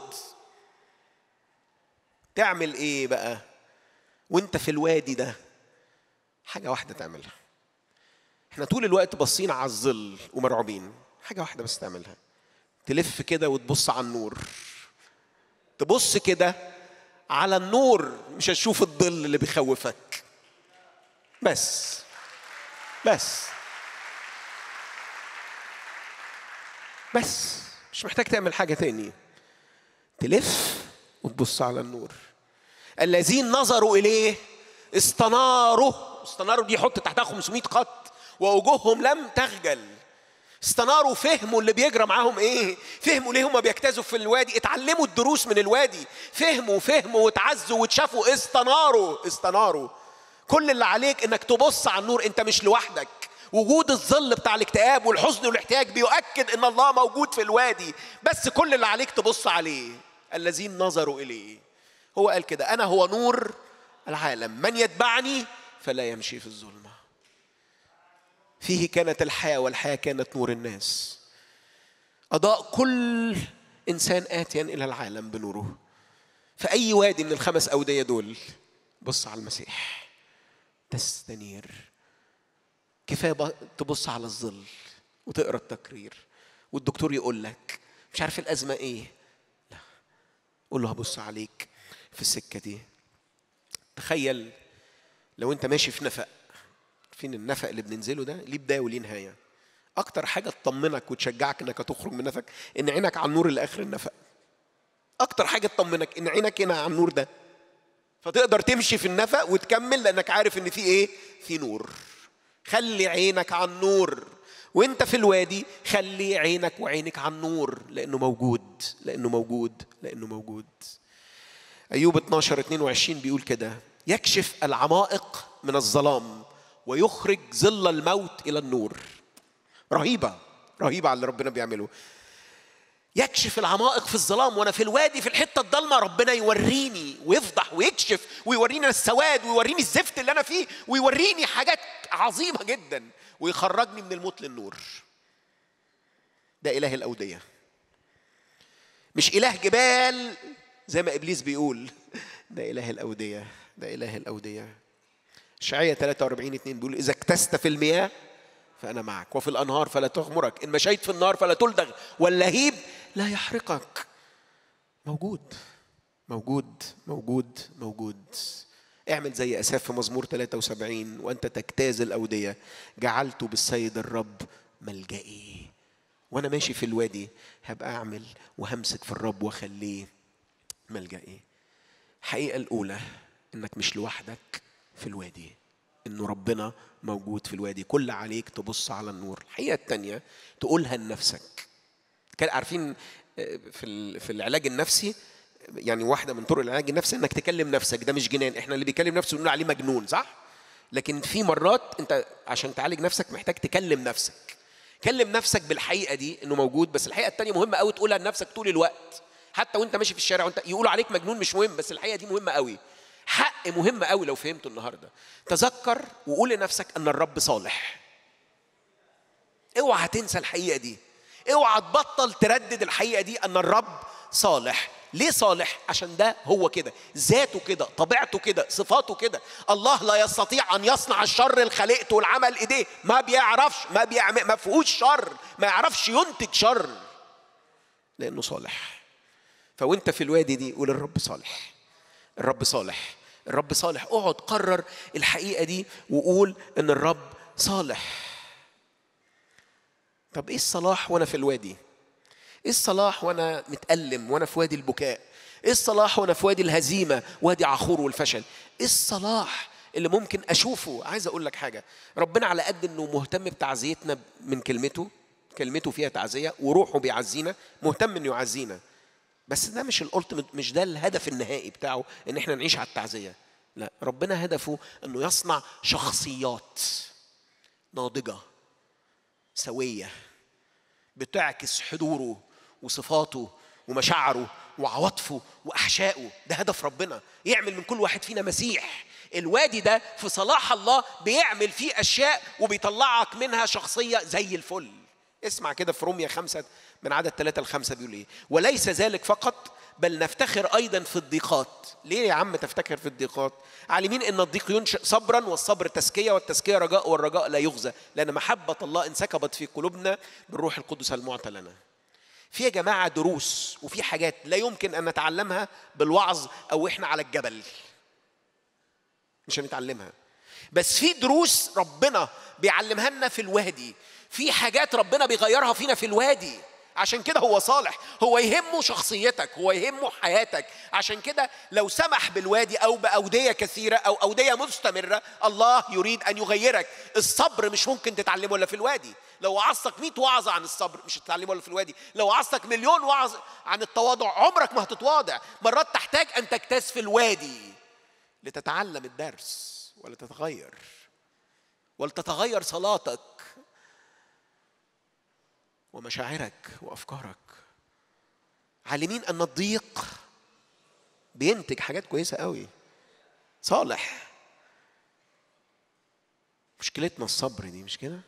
تعمل ايه بقى وانت في الوادي ده؟ حاجة واحدة تعملها. احنا طول الوقت باصين على الظل ومرعوبين. حاجة واحدة بس تعملها: تلف كده وتبص على النور. تبص كده على النور، مش هتشوف الظل اللي بيخوفك. بس بس بس مش محتاج تعمل حاجة تاني. تلف وتبص على النور. الذين نظروا إليه استناروا. استناروا دي حط تحتها خمسمائة خط. ووجوههم لم تخجل. استناروا، فهموا اللي بيجرى معاهم ايه، فهموا ليه هم بيجتازوا في الوادي، اتعلموا الدروس من الوادي، فهموا فهموا وتعزوا وتشافوا. استناروا استناروا. كل اللي عليك انك تبص على النور. انت مش لوحدك، وجود الظل بتاع الاكتئاب والحزن والاحتياج بيؤكد ان الله موجود في الوادي، بس كل اللي عليك تبص عليه. الذين نظروا اليه، هو قال كده: انا هو نور العالم، من يتبعني فلا يمشي في الظلمة. فيه كانت الحياة والحياة كانت نور الناس، أضاء كل إنسان آتيا إلى العالم بنوره. في أي وادي من الخمس أودية دول بص على المسيح تستنير. كفاية تبص على الظل وتقرأ التقرير والدكتور يقول لك مش عارف الأزمة إيه، لا، قول له هبص عليك في السكة دي. تخيل لو أنت ماشي في نفق، فين النفق اللي بننزله ده ليه بداية وليه نهاية. أكتر حاجة تطمنك وتشجعك إنك تخرج من نفق إن عينك على النور اللي آخر النفق. أكتر حاجة تطمنك إن عينك هنا على النور ده، فتقدر تمشي في النفق وتكمل لأنك عارف إن في إيه؟ في نور. خلي عينك على النور وإنت في الوادي، خلي عينك وعينك على النور لأنه موجود، لأنه موجود، لأنه موجود. أيوب اتناشر اتنين وعشرين بيقول كده: يكشف العمائق من الظلام ويخرج ظل الموت إلى النور. رهيبة رهيبة على اللي ربنا بيعمله. يكشف العمائق في الظلام، وانا في الوادي في الحته الضلمه ربنا يوريني ويفضح ويكشف ويوريني السواد ويوريني الزفت اللي انا فيه ويوريني حاجات عظيمه جدا ويخرجني من الموت للنور. ده اله الاوديه، مش اله جبال زي ما ابليس بيقول. ده اله الاوديه، ده اله الاوديه. اشعياء ثلاثة وأربعين اتنين بيقول: اذا اكتست في المياه فأنا معك، وفي الأنهار فلا تغمرك، إن مشيت في النار فلا تلدغ، واللهيب لا يحرقك. موجود موجود موجود موجود. اعمل زي أساف في مزمور ثلاثة وسبعين: وأنت تجتاز الأودية جعلت بالسيد الرب ملجئي. وأنا ماشي في الوادي هبقى أعمل وهمسك في الرب وخليه ملجئي. الحقيقة الأولى إنك مش لوحدك في الوادي، إنه ربنا موجود في الوادي. كل عليك تبص على النور. الحقيقة التانية تقولها لنفسك. كان عارفين في في العلاج النفسي، يعني واحدة من طرق العلاج النفسي إنك تكلم نفسك. ده مش جنان، إحنا اللي بيكلم نفسه بنقول عليه مجنون، صح؟ لكن في مرات أنت عشان تعالج نفسك محتاج تكلم نفسك. كلم نفسك بالحقيقة دي إنه موجود. بس الحقيقة التانية مهمة قوي تقولها لنفسك طول الوقت، حتى وأنت ماشي في الشارع وأنت يقولوا عليك مجنون مش مهم، بس الحقيقة دي مهمة قوي. حق مهم قوي لو فهمته النهارده. تذكر وقول لنفسك ان الرب صالح. اوعى تنسى الحقيقه دي، اوعى تبطل تردد الحقيقه دي ان الرب صالح. ليه صالح؟ عشان ده هو كده، ذاته كده، طبيعته كده، صفاته كده. الله لا يستطيع ان يصنع الشر الخليقته والعمل ايديه، ما بيعرفش، ما بيعمل، ما فيهوش شر، ما يعرفش ينتج شر لانه صالح. فوانت في الوادي دي قول الرب صالح، الرب صالح، الرب صالح. اقعد قرر الحقيقة دي وقول ان الرب صالح. طب ايه الصلاح وانا في الوادي؟ ايه الصلاح وانا متألم، وانا في وادي البكاء؟ ايه الصلاح وانا في وادي الهزيمة، وادي عخور والفشل؟ ايه الصلاح اللي ممكن اشوفه؟ عايز اقول لك حاجة، ربنا على قد انه مهتم بتعزيتنا من كلمته، كلمته فيها تعزية وروحه بيعزينا، مهتم انه يعزينا، بس ده مش الالتيميت، مش ده الهدف النهائي بتاعه ان احنا نعيش على التعزية. لا، ربنا هدفه انه يصنع شخصيات ناضجة سوية بتعكس حضوره وصفاته ومشاعره وعواطفه واحشائه. ده هدف ربنا، يعمل من كل واحد فينا مسيح. الوادي ده في صلاح الله بيعمل فيه اشياء وبيطلعك منها شخصية زي الفل. اسمع كده في رومية خمسة من عدد ثلاثة لخمسة بيقول ايه: وليس ذلك فقط بل نفتخر أيضا في الضيقات. ليه يا عم تفتخر في الضيقات؟ عالمين إن الضيق ينشئ صبرا، والصبر تزكية، والتزكية رجاء، والرجاء لا يخزى، لأن محبة الله انسكبت في قلوبنا بالروح القدس المعطى لنا. في يا جماعة دروس وفي حاجات لا يمكن أن نتعلمها بالوعظ أو إحنا على الجبل، مش هنتعلمها. بس في دروس ربنا بيعلمها لنا في الوادي، في حاجات ربنا بيغيرها فينا في الوادي. عشان كده هو صالح، هو يهمه شخصيتك، هو يهمه حياتك. عشان كده لو سمح بالوادي أو بأودية كثيرة أو أودية مستمرة، الله يريد أن يغيرك. الصبر مش ممكن تتعلمه إلا في الوادي. لو وعظتك مئة وعظة عن الصبر مش هتتعلمه إلا في الوادي. لو وعظتك مليون وعظ عن التواضع عمرك ما هتتواضع. مرات تحتاج أن تجتاز في الوادي لتتعلم الدرس ولا تتغير. ولتتغير صلاتك ومشاعرك وأفكارك، عالمين أن الضيق بينتج حاجات كويسة قوي. صالح. مشكلتنا الصبر دي، مش كده؟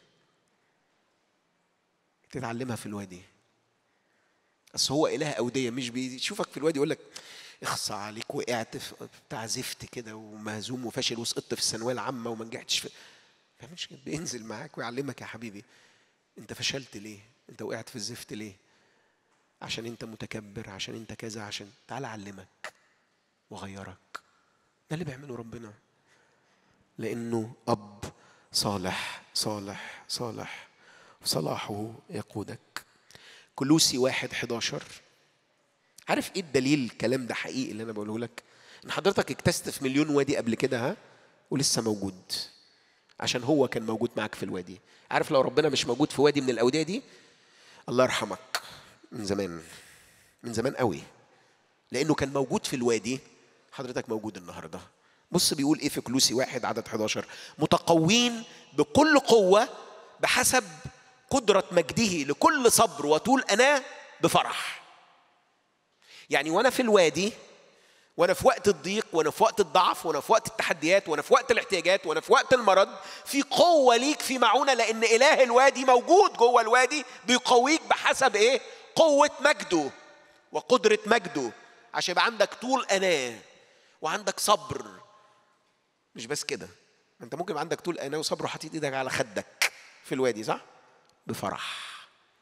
تتعلمها في الوادي. بس هو إله أودية، مش بيشوفك في الوادي يقول لك اخصى عليك وقعت في بتاع زفت كده ومهزوم وفاشل وسقطت في الثانويه العامه وما نجحتش في، ما مش كده. بينزل معاك ويعلمك يا حبيبي انت فشلت ليه؟ انت وقعت في الزفت ليه؟ عشان انت متكبر، عشان انت كذا، عشان تعال اعلمك وغيرك. ده اللي بيعمله ربنا، لانه اب صالح صالح صالح، صلاحه يقودك. كلوسي واحد حداشر. عارف ايه الدليل الكلام ده حقيقي اللي انا بقوله لك؟ ان حضرتك اكتست في مليون وادي قبل كده، ها، ولسه موجود عشان هو كان موجود معك في الوادي. عارف لو ربنا مش موجود في وادي من الاوديه دي، الله يرحمك، من زمان من زمان قوي، لانه كان موجود في الوادي. حضرتك موجود النهارده. بص بيقول ايه في كلوسي واحد عدد حداشر: متقوين بكل قوه بحسب قدره مجده لكل صبر وطول أناة بفرح. يعني وانا في الوادي، وانا في وقت الضيق، وانا في وقت الضعف، وانا في وقت التحديات، وانا في وقت الاحتياجات، وانا في وقت المرض، في قوه ليك، في معونه، لان اله الوادي موجود جوه الوادي بيقويك بحسب ايه؟ قوه مجده وقدره مجده، عشان يبقى عندك طول أناة وعندك صبر. مش بس كده، انت ممكن يبقى عندك طول أناة وصبر وحاطط ايدك على خدك في الوادي، صح؟ بفرح.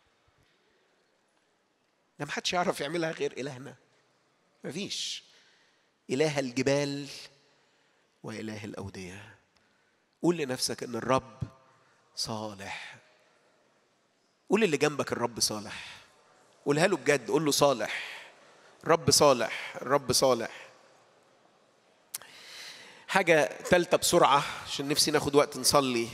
ده محدش يعرف يعملها غير إلهنا. مفيش. إله الجبال وإله الأودية. قول لنفسك إن الرب صالح. قول اللي جنبك الرب صالح. قولها له بجد، قول له صالح، رب صالح، الرب صالح. حاجة ثالثة بسرعة عشان نفسي ناخد وقت نصلي.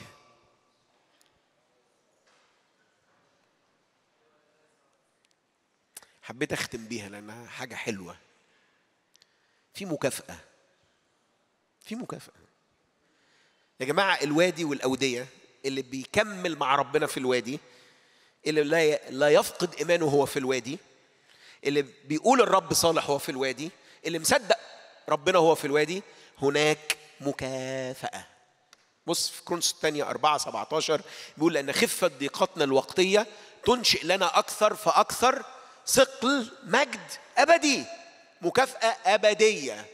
حبيت أختم بيها لأنها حاجة حلوة. في مكافأة، في مكافأة يا جماعة. الوادي والأودية، اللي بيكمل مع ربنا في الوادي، اللي لا يفقد إيمانه هو في الوادي، اللي بيقول الرب صالح هو في الوادي، اللي مصدق ربنا هو في الوادي، هناك مكافأة. بص في كورنثوس الثانية أربعة سبعتاشر بيقول: لأن خفة ضيقتنا الوقتية تنشئ لنا أكثر فأكثر ثقل مجد أبدي. مكافأة أبدية.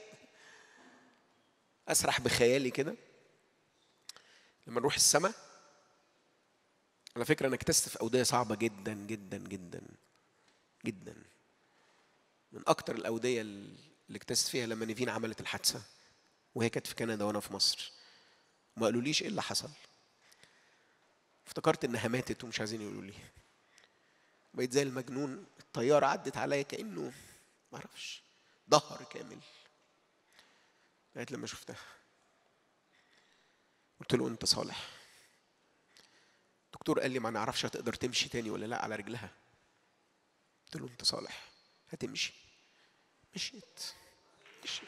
أسرح بخيالي كده لما نروح السماء. على فكرة أنا اكتشفت في أودية صعبة جدا جدا جدا جدا، من أكتر الأودية اللي اكتشفت فيها لما نيفين عملت الحادثة وهي كانت في كندا وأنا في مصر. ما قالوليش إيه اللي حصل، افتكرت إنها ماتت ومش عايزين يقولوا لي. بقيت زي المجنون، الطيارة عدت عليا كأنه معرفش ظهر كامل لغاية لما شفتها. قلت له أنت صالح. الدكتور قال لي ما نعرفش هتقدر تمشي تاني ولا لا على رجلها. قلت له أنت صالح، هتمشي. مشيت مشيت.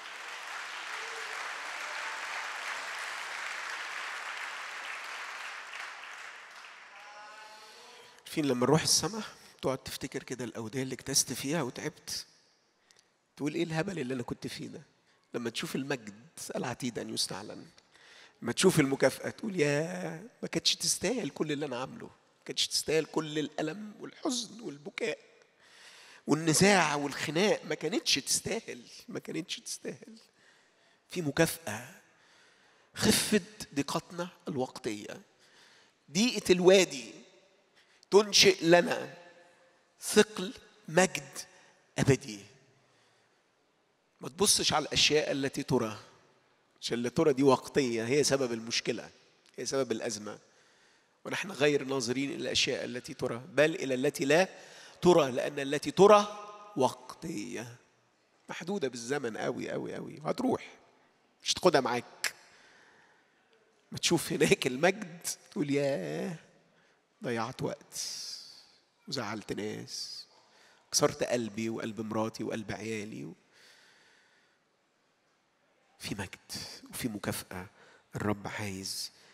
فين لما نروح السماء تقعد تفتكر كده الأودية اللي اكتست فيها وتعبت، تقول إيه الهبل اللي أنا كنت فيه ده. لما تشوف المجد العتيد أن يستعلن، لما تشوف المكافأة تقول يا ما كانتش تستاهل كل اللي أنا عامله، ما كانتش تستاهل كل الألم والحزن والبكاء والنزاع والخناق، ما كانتش تستاهل، ما كانتش تستاهل. في مكافأة. خفة ضيقتنا الوقتية، ضيقة الوادي، تنشئ لنا ثقل مجد أبدي. ما تبصش على الأشياء التي ترى، عشان اللي ترى دي وقتية، هي سبب المشكلة، هي سبب الأزمة. ونحن غير ناظرين إلى الأشياء التي ترى بل إلى التي لا ترى، لأن التي ترى وقتية، محدودة بالزمن قوي قوي قوي، وهتروح مش تاخدها معاك. ما تشوف هناك المجد تقول ياه ضيعت وقت وزعلت ناس، كسرت قلبي وقلب مراتي وقلب عيالي. في مجد وفي مكافأة الرب عايز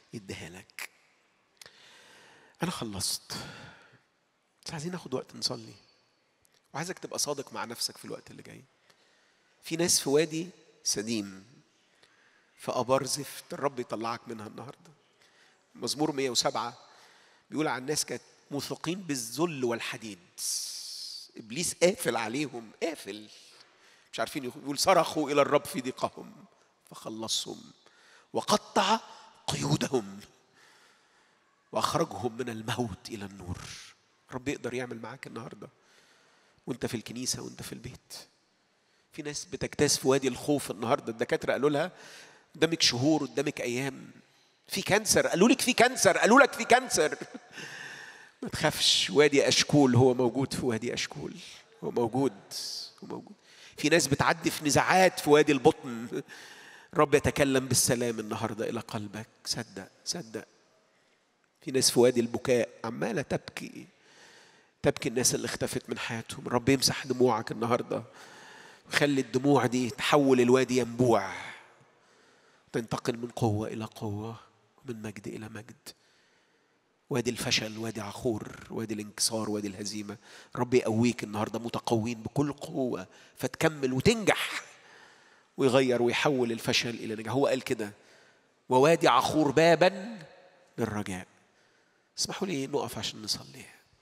يديها لك. أنا خلصت، بس عايزين ناخد وقت نصلي، وعايزك تبقى صادق مع نفسك في الوقت اللي جاي. في ناس في وادي سديم، في آبار زفت، الرب يطلعك منها النهاردة. مزمور مئة وسبعة بيقول عن الناس كانت موثقين بالذل والحديد، إبليس قافل عليهم، قافل مش عارفين. يقول صرخوا إلى الرب في ضيقهم فخلصهم وقطع قيودهم وأخرجهم من الموت إلى النور. رب يقدر يعمل معاك النهاردة وانت في الكنيسة وانت في البيت. في ناس بتجتاز في وادي الخوف النهاردة، الدكاترة قالوا لها قدامك شهور، قدامك أيام، في كانسر، قالوا لك في كانسر، قالوا لك في كانسر. ما تخافش، وادي أشكول هو موجود، في وادي أشكول هو موجود، هو موجود. في ناس بتعدي في نزاعات في وادي البطن، رب يتكلم بالسلام النهاردة إلى قلبك. صدق صدق. في ناس في وادي البكاء عمالة تبكي، تبكي الناس اللي اختفت من حياتهم. رب يمسح دموعك النهاردة، وخلي الدموع دي تحول الوادي ينبوع، تنتقل من قوة إلى قوة ومن مجد إلى مجد. وادي الفشل، وادي عخور، وادي الانكسار، وادي الهزيمة، رب يقويك النهاردة متقوين بكل قوة فتكمل وتنجح ويغير ويحول الفشل إلى نجاح. هو قال كده، ووادي عخور بابا للرجاء. اسمحوا لي نقف عشان نصلي.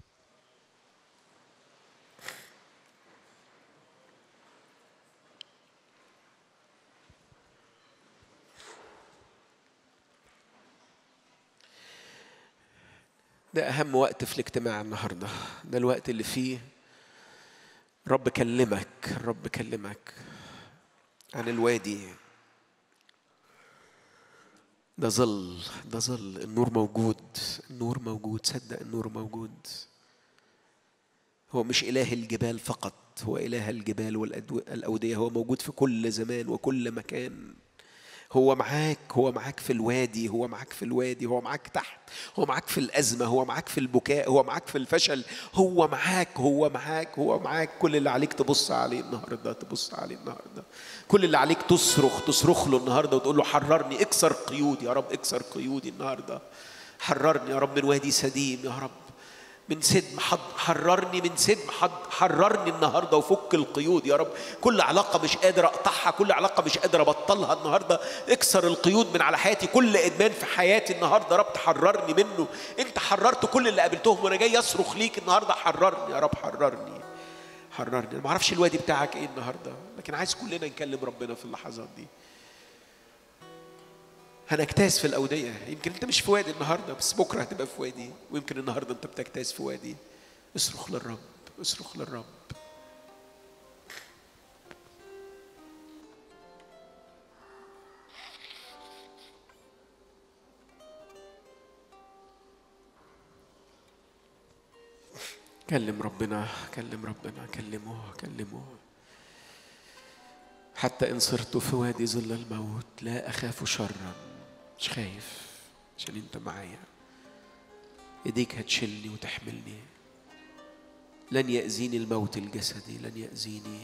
ده أهم وقت في الاجتماع النهاردة، ده الوقت اللي فيه رب كلمك، الرب كلمك عن الوادي. ده ظل، ده ظل، النور موجود، النور موجود. صدق النور موجود. هو مش إله الجبال فقط، هو إله الجبال والأودية، هو موجود في كل زمان وكل مكان. هو معاك، هو معاك في الوادي، هو معاك في الوادي، هو معاك تحت، هو معاك في الأزمة، هو معاك في البكاء، هو معاك في الفشل، هو معاك، هو معاك، هو معاك. كل اللي عليك تبص عليه النهاردة، تبص عليه النهاردة. كل اللي عليك تصرخ، تصرخ له النهاردة وتقول له حررني، اكسر قيودي يا رب، اكسر قيودي النهاردة. حررني يا رب من وادي سديم يا رب، من سدم حد، حررني من سدم حد، حررني النهارده وفك القيود يا رب. كل علاقه مش قادر اقطعها، كل علاقه مش قادر ابطلها النهارده، اكسر القيود من على حياتي. كل ادمان في حياتي النهارده رب تحررني منه. انت حررت كل اللي قابلتهم وانا جاي اصرخ ليك النهارده، حررني يا رب، حررني حررني. انا ما اعرفش الوادي بتاعك ايه النهارده، لكن عايز كلنا نكلم ربنا في اللحظات دي. هنجتاز في الأودية. يمكن أنت مش في وادي النهاردة، بس بكرة هتبقى في وادي، ويمكن النهاردة أنت بتجتاز في وادي. اصرخ للرب، اصرخ للرب. كلم ربنا، كلم ربنا، كلمه كلمه. حتى إن صرت في وادي ظل الموت لا أخاف شرا. مش خايف عشان أنت معايا، إيديك هتشيلني وتحملني. لن يأذيني الموت الجسدي، لن يأذيني.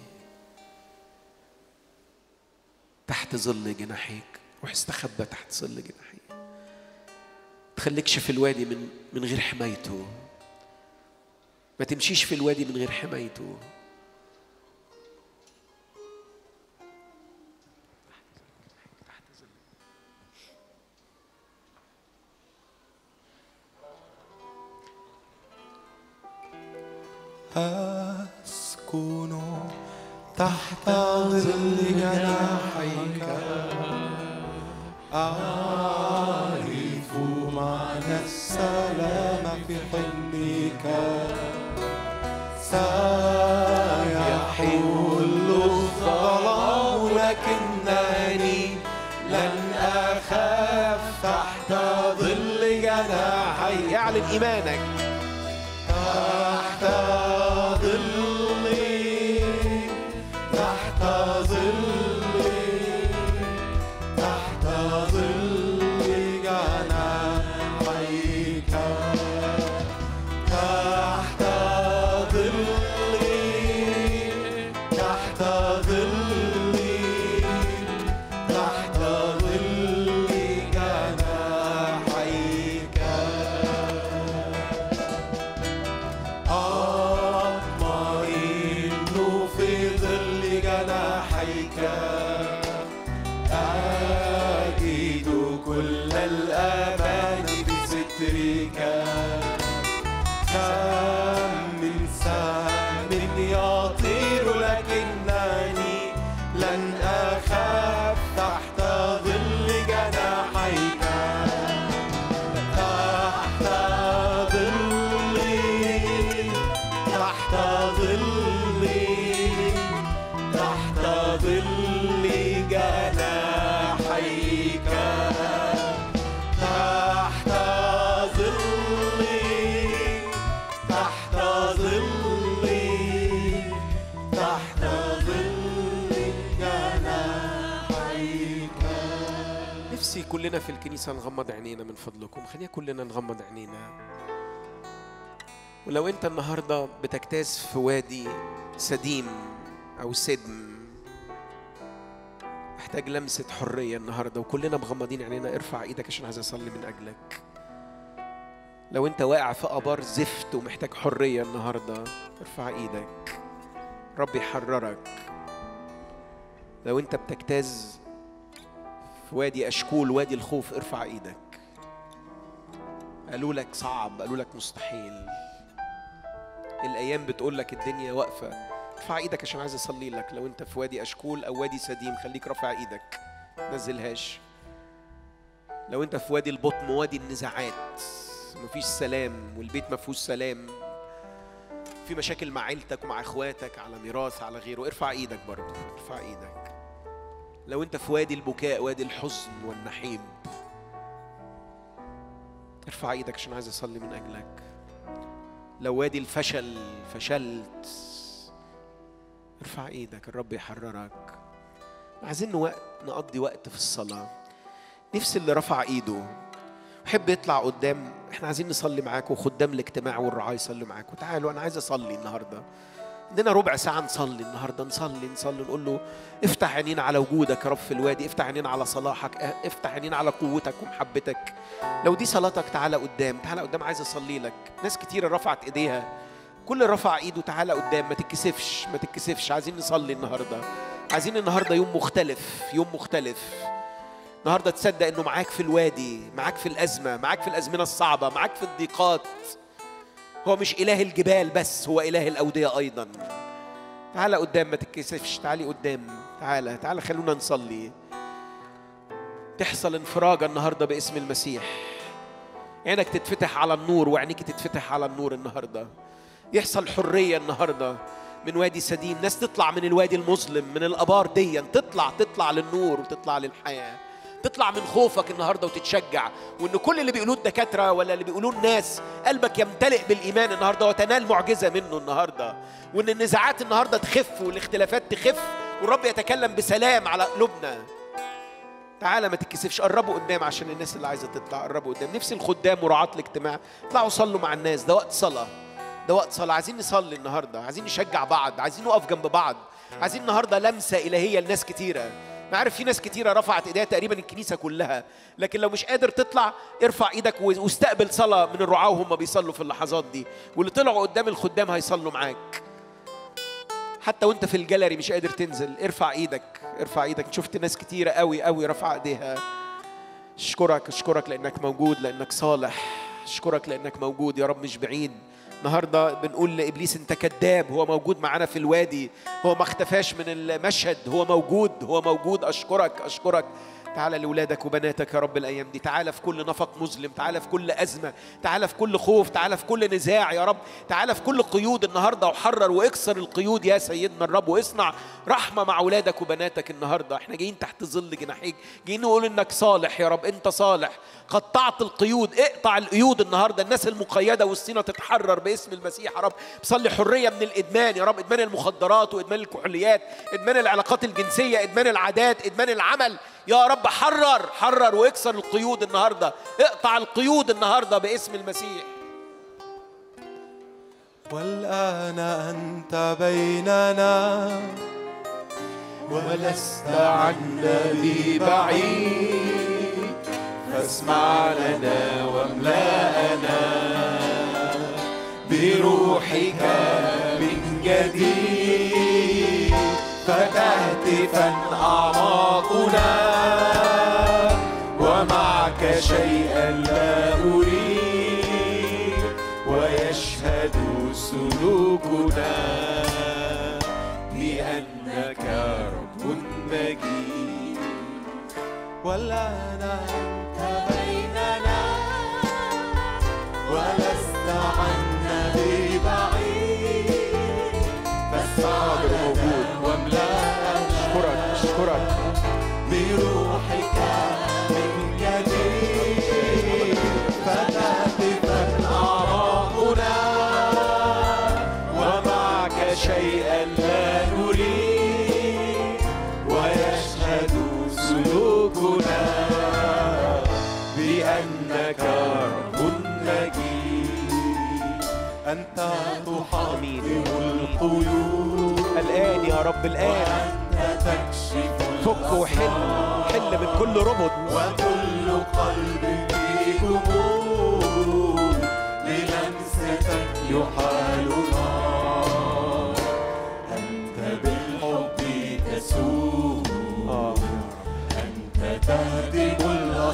تحت ظل جناحيك، روح استخبى تحت ظل جناحيك. تخليكش في الوادي من من غير حمايته، ما تمشيش في الوادي من غير حمايته. أسكن تحت ظل جناحيك، أعرف معنى السلام في حلمك. سيحل الظلام لكنني لن أخاف تحت ظل جناحيك. اعلن إيمانك. تحت ظلي، تحت ظلي، تحت ظل جناحيك. تحت ظلي، تحت ظلي، تحت ظل جناحيك. نفسي كلنا في الكنيسة نغمض عينينا من فضلكم، خلينا كلنا نغمض عينينا. ولو أنت النهاردة بتجتاز في وادي سديم أو سدم، محتاج لمسة حرية النهاردة، وكلنا مغمضين عينينا، ارفع ايدك عشان عايز أصلي من أجلك. لو أنت واقع في آبار زفت ومحتاج حرية النهاردة، ارفع ايدك، رب يحررك. لو أنت بتجتاز في وادي أشكول، وادي الخوف، ارفع ايدك. قالوا لك صعب، قالوا لك مستحيل، الأيام بتقول لك الدنيا واقفة، ارفع ايدك عشان عايز أصلي لك. لو أنت في وادي أشكول أو وادي سديم، خليك رافع ايدك، نزلهاش. لو أنت في وادي البطن، وادي النزاعات، مفيش سلام والبيت مفيهوش سلام، في مشاكل مع عيلتك ومع اخواتك، على ميراث، على غيره، ارفع ايدك برضه، ارفع ايدك. لو انت في وادي البكاء، وادي الحزن والنحيب، ارفع ايدك عشان عايز اصلي من اجلك. لو وادي الفشل، فشلت، ارفع ايدك، الرب يحررك. عايزين وقت نقضي وقت في الصلاة. نفس اللي رفع ايده حب يطلع قدام، احنا عايزين نصلي معاكم، وخدام الاجتماع والرعاة يصلوا معاكم. تعالوا، انا عايز اصلي النهارده، عندنا ربع ساعة نصلي النهارده، نصلي نصلي نقول له افتح عينينا على وجودك يا رب في الوادي، افتح عينينا على صلاحك، افتح عينينا على قوتك ومحبتك. لو دي صلاتك تعالى قدام، تعالى قدام، عايز اصلي لك. ناس كتير رفعت ايديها، كل رفع ايده تعالى قدام، ما تتكسفش ما تتكسفش. عايزين نصلي النهارده، عايزين النهارده يوم مختلف، يوم مختلف النهارده. تصدق انه معاك في الوادي، معاك في الازمه، معاك في الازمنه الصعبه، معاك في الضيقات. هو مش اله الجبال بس، هو اله الاوديه ايضا. تعالى قدام، ما تتكسفش، تعالي قدام، تعالى تعالى خلونا نصلي. تحصل انفراجه النهارده باسم المسيح، عينك تتفتح على النور وعينيك تتفتح على النور النهارده. يحصل حريه النهارده من وادي سديم، ناس تطلع من الوادي المظلم، من الابار دي، تطلع تطلع للنور وتطلع للحياه، تطلع من خوفك النهارده وتتشجع. وان كل اللي بيقولوه الدكاتره ولا اللي بيقولوه الناس، قلبك يمتلئ بالايمان النهارده وتنال معجزه منه النهارده. وان النزاعات النهارده تخف والاختلافات تخف، والرب يتكلم بسلام على قلوبنا. تعالى ما تتكسفش، قربوا قدام عشان الناس اللي عايزه تطلع، قربوا قدام. نفس الخدام ورعاة الاجتماع اطلعوا صلوا مع الناس، ده وقت صلاه، ده وقت صلاه. عايزين نصلي النهارده، عايزين نشجع بعض، عايزين نقف جنب بعض، عايزين النهارده لمسه الهيه لناس كتيره. أنا عارف في ناس كتيرة رفعت إيديها، تقريبا الكنيسة كلها، لكن لو مش قادر تطلع ارفع إيدك واستقبل صلاة من الرعاة وهم بيصلوا في اللحظات دي، واللي طلعوا قدام الخدام هيصلوا معاك. حتى وانت في الجاليري مش قادر تنزل، ارفع إيدك، ارفع إيدك. شفت ناس كتيرة قوي قوي رفع إيديها. اشكرك اشكرك لأنك موجود، لأنك صالح. اشكرك لأنك موجود يا رب، مش بعيد. النهارده بنقول لإبليس أنت كذاب، هو موجود معنا في الوادي، هو ما اختفاش من المشهد، هو موجود هو موجود. أشكرك أشكرك. تعالى لأولادك وبناتك يا رب الأيام دي، تعالى في كل نفق مظلم، تعالى في كل أزمة، تعالى في كل خوف، تعالى في كل نزاع يا رب، تعالى في كل قيود النهاردة، وحرر واكسر القيود يا سيدنا الرب، واصنع رحمة مع أولادك وبناتك النهاردة. احنا جايين تحت ظل جناحيك، جايين نقول إنك صالح يا رب، أنت صالح، قطعت القيود، اقطع القيود النهاردة. الناس المقيدة والسينة تتحرر باسم المسيح يا رب. بصلي حرية من الإدمان يا رب، إدمان المخدرات وإدمان الكحوليات، إدمان العلاقات الجنسية، إدمان العادات، إدمان العمل يا رب. حرر حرر واكسر القيود النهاردة، اقطع القيود النهاردة باسم المسيح. والآن أنت بيننا ولست عنا ببعيد، فاسمع لنا واملأنا بروحك من جديد، فتهتفا أعماقنا ومعك شيئا لا أريد، ويشهد سلوكنا بأنك رب مجيد. والآن أنت بيننا ولست عنا ببعيد، فاسمع موجود واملأنا. أشكرك أشكرك بروحك من جديد، فتهتفا أعماقنا ومعك شيئا لا نريد، ويشهد سلوكنا يا رب الآن. فك وحل، حل من كل ربط وكل قلب في جمود للمستك يحال نار. أنت بالحب تسوق، أنت تهدم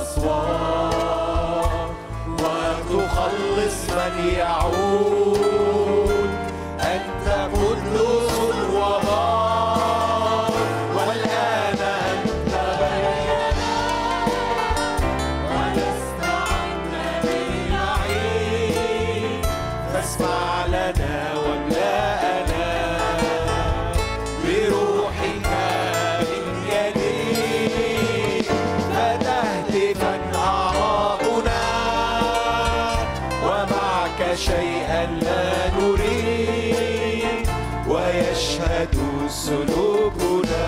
الأسوار وتخلص من يعود. أنت قدوس وبار، والآن أنت بيننا ولست عنا بعيد. فاسمع لنا واملأنا بروحك من جديد، فتهتفا أعراضنا ومعك شيئا لا نريد، ويشهد سلوكنا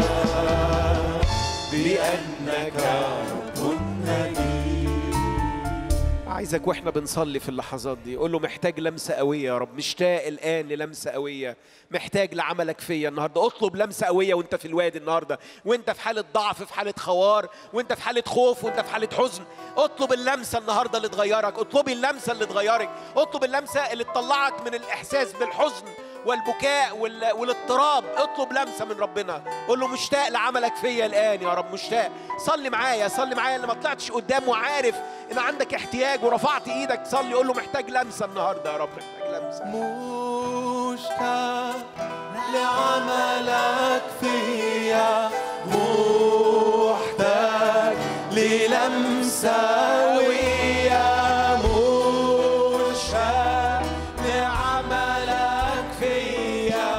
بأنك رب نبي. عايزك واحنا بنصلي في اللحظات دي قول له محتاج لمسة قوية يا رب، مشتاق الآن للمسة قوية، محتاج لعملك فيا النهاردة. اطلب لمسة قوية وانت في الوادي النهاردة، وانت في حالة ضعف، في حالة خوار، وانت في حالة خوف، وانت في حالة حزن. اطلب اللمسة النهاردة اللي تغيرك، اطلبي اللمسة اللي تغيرك، اطلب اللمسة اللي تطلعك من الإحساس بالحزن والبكاء والاضطراب. اطلب لمسة من ربنا، قول له مشتاق لعملك فيا الآن يا رب، مشتاق. صلي معايا، صلي معايا اللي ما طلعتش قدام وعارف ان عندك احتياج ورفعت ايدك، صلي قول له محتاج لمسة النهاردة يا رب، محتاج لمسة. مشتاق لعملك فيا، محتاج للمسة قوية. مشتاق لعملك فيا،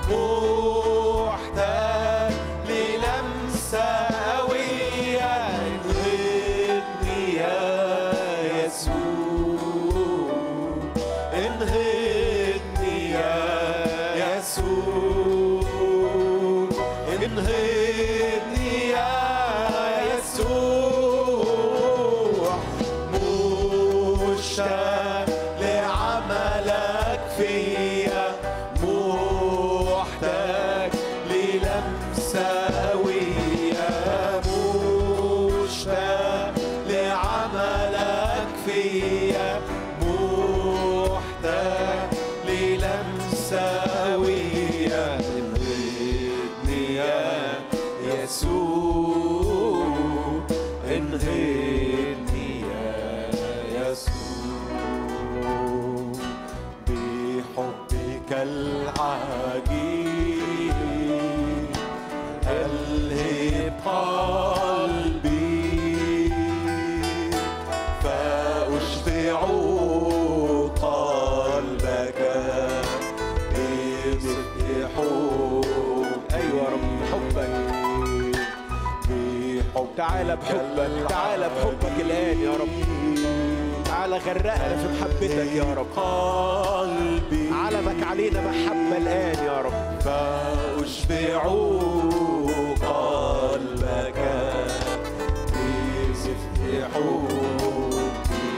محتاج للمسة قوية. انهضني يا يسوع، انهضني يا يسوع، انهضني يا يسوع. مشتاق لعملك فيا، محتاج للمسة قوية. مشتاق لعملك فيا، محتاج للمسة قوية. انهضني يا يسوع، انهضني يا يسوع. بحبك العجيب ألهب قلبي، فأشبع قلبك بصدق حب. ايوه يا رب، حبك. تعالى بحبك، تعالى بحبك الآن يا رب، تعالى غرقنا في محبتك يا رب. قلبي علمك علينا محبة الآن يا رب. فأشبع قلبك بصدق حبي.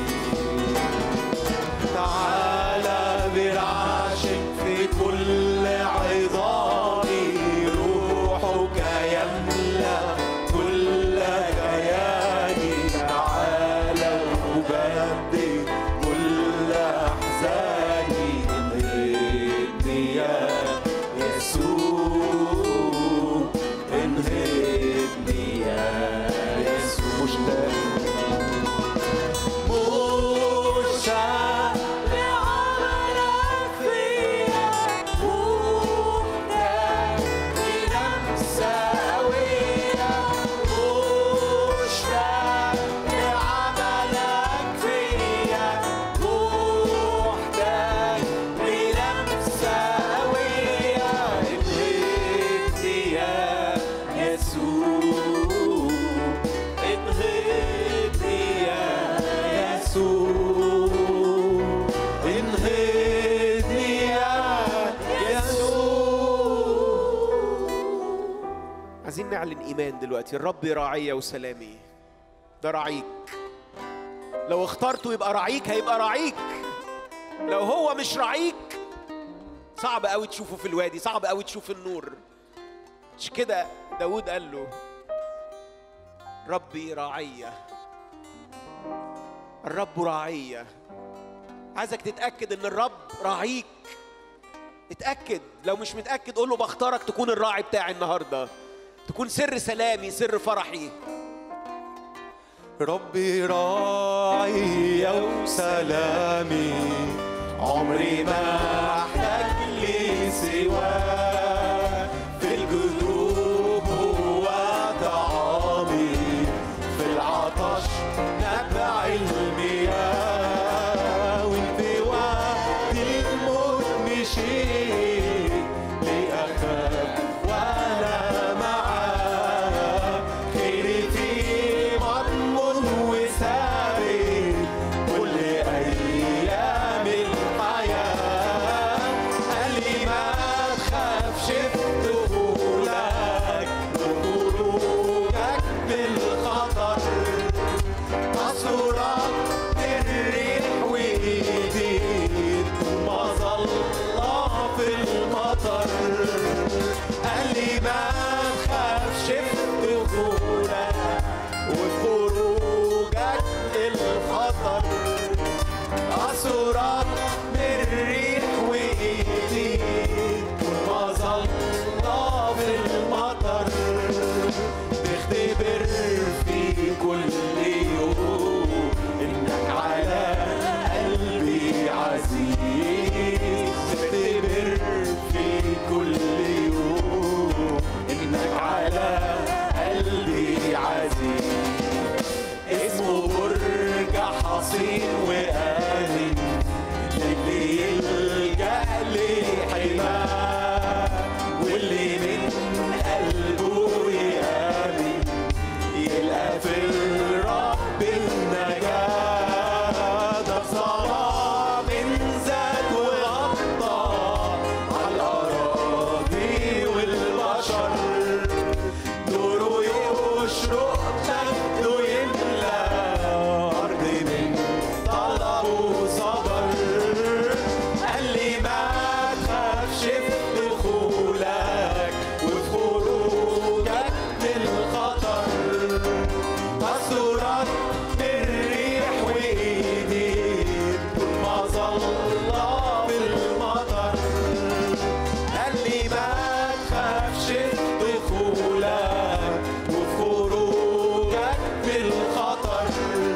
تعالى برعشك في كل عظامي، روحك يملأ كل كياني. تعالى وبدد كل أحزاني، انهضني يا يسوع، انهضني يا يسوع. مشتاق مشتاق لعملك فيا، محتاج للمسة قوية. مشتاق لعملك فيا، محتاج للمسة قوية. انهضني يا يسوع، انهضني يا يسوع، انهضني يا يسوع. عايزين نعلن إيمان دلوقتي. الرب راعي وسلامي، ده رعيك. لو اخترته يبقى رعيك هيبقى رعيك. لو هو مش رعيك صعب قوي تشوفه في الوادي، صعب قوي تشوف النور. مش كده داود قال له ربي راعية، الرب راعية. عايزك تتأكد ان الرب راعيك. اتأكد، لو مش متأكد قول له بختارك تكون الراعي بتاعي النهاردة، تكون سر سلامي، سر فرحي. ربي راعي وسلامي، عمري ما احتاج لي سواه. في الجدوب هو طعامي، في العطش نبع المياه. وإن في وقت الموت مشيت لأخاف وأنا معاه. خيري في مضمون وثابت كل أيام الحياة. قال لي ما تخافش في دخولك وخروجك بالخطر. أسرك بالريح وإيديك مظلة في المطر. قال لي ما تخافش في دخولك وخروجك الخطر. أسرك بالريح وإيديك مظلة في المطر. تختبر في كل يوم إنك على قلبي عزيز. تختبر في كل يوم إنك على قلبي عزيز. اسمه برج حصين وآمن للي يلجأ لحماه. واللي من قلبه يآمن يلقى في الرب النجاة. ده ظلام زاد وغطى على الأراضي والبشر. نوره يشرق مجده يملى أرض من طلب وصبر. قال لي ما تخافش في دخولك وفي خروجك بالخطر. أسرك بالريح وإيديك مظلة بالمطر. قال لي ما تخافش في دخولك وفي خروجك بالخطر.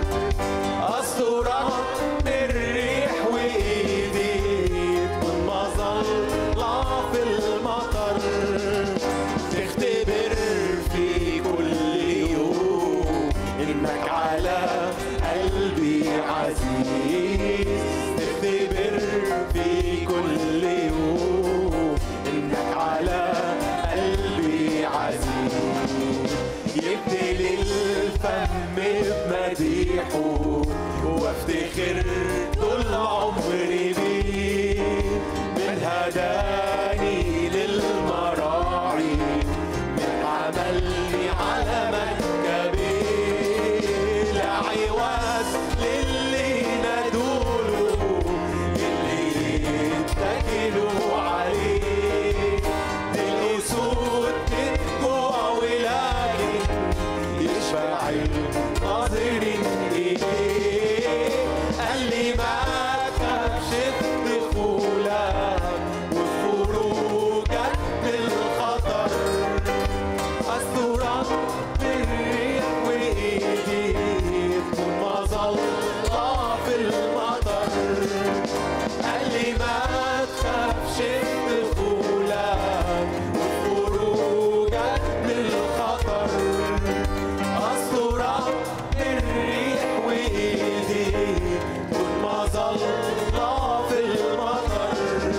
أسرك بالريح وإيديك مظلة بالمطر. تختبر في كل يوم إنك على قلبي عزيز. تختبر في كل يوم إنك على قلبي عزيز. يبدل الفم بمديحه وافتخر طول عمري بيه. من هداني للمراعي، من عملني علما كبير. لا عوض للي ندوله، اللي يتكلوا عليه. الأسود تتجوع ولكن يشبع الناظرين إليه. قال لي ما تخافش في دخولك وفي خروجك بالخطر. أسترك بالريح وإيديك مظلة في المطر. قال لي ما تخافش في دخولك وفي خروجك بالخطر. أسترك بالريح وإيديك مظلة في المطر.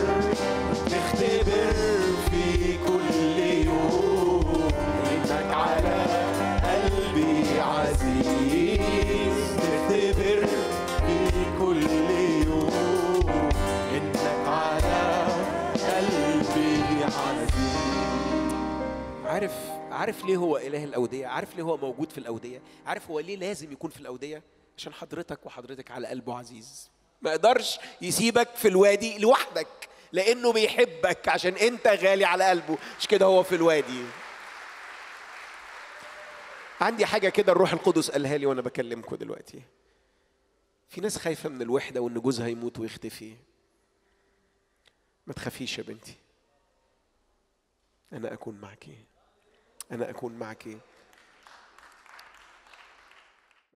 تختبر في كل يوم إنك على قلبي عزيز. تختبر في كل يوم إنك على قلبي عزيز. عارف عارف ليه هو إله الأودية؟ عارف ليه هو موجود في الأودية؟ عارف هو ليه لازم يكون في الأودية؟ عشان حضرتك وحضرتك على قلبه عزيز. ما يقدرش يسيبك في الوادي لوحدك، لأنه بيحبك عشان أنت غالي على قلبه. مش كده هو في الوادي عندي حاجة كده الروح القدس قالها لي وأنا بكلمكم دلوقتي. في ناس خايفة من الوحدة وإن جوزها يموت ويختفي. ما تخافيش يا بنتي، أنا أكون معك، أنا أكون معك.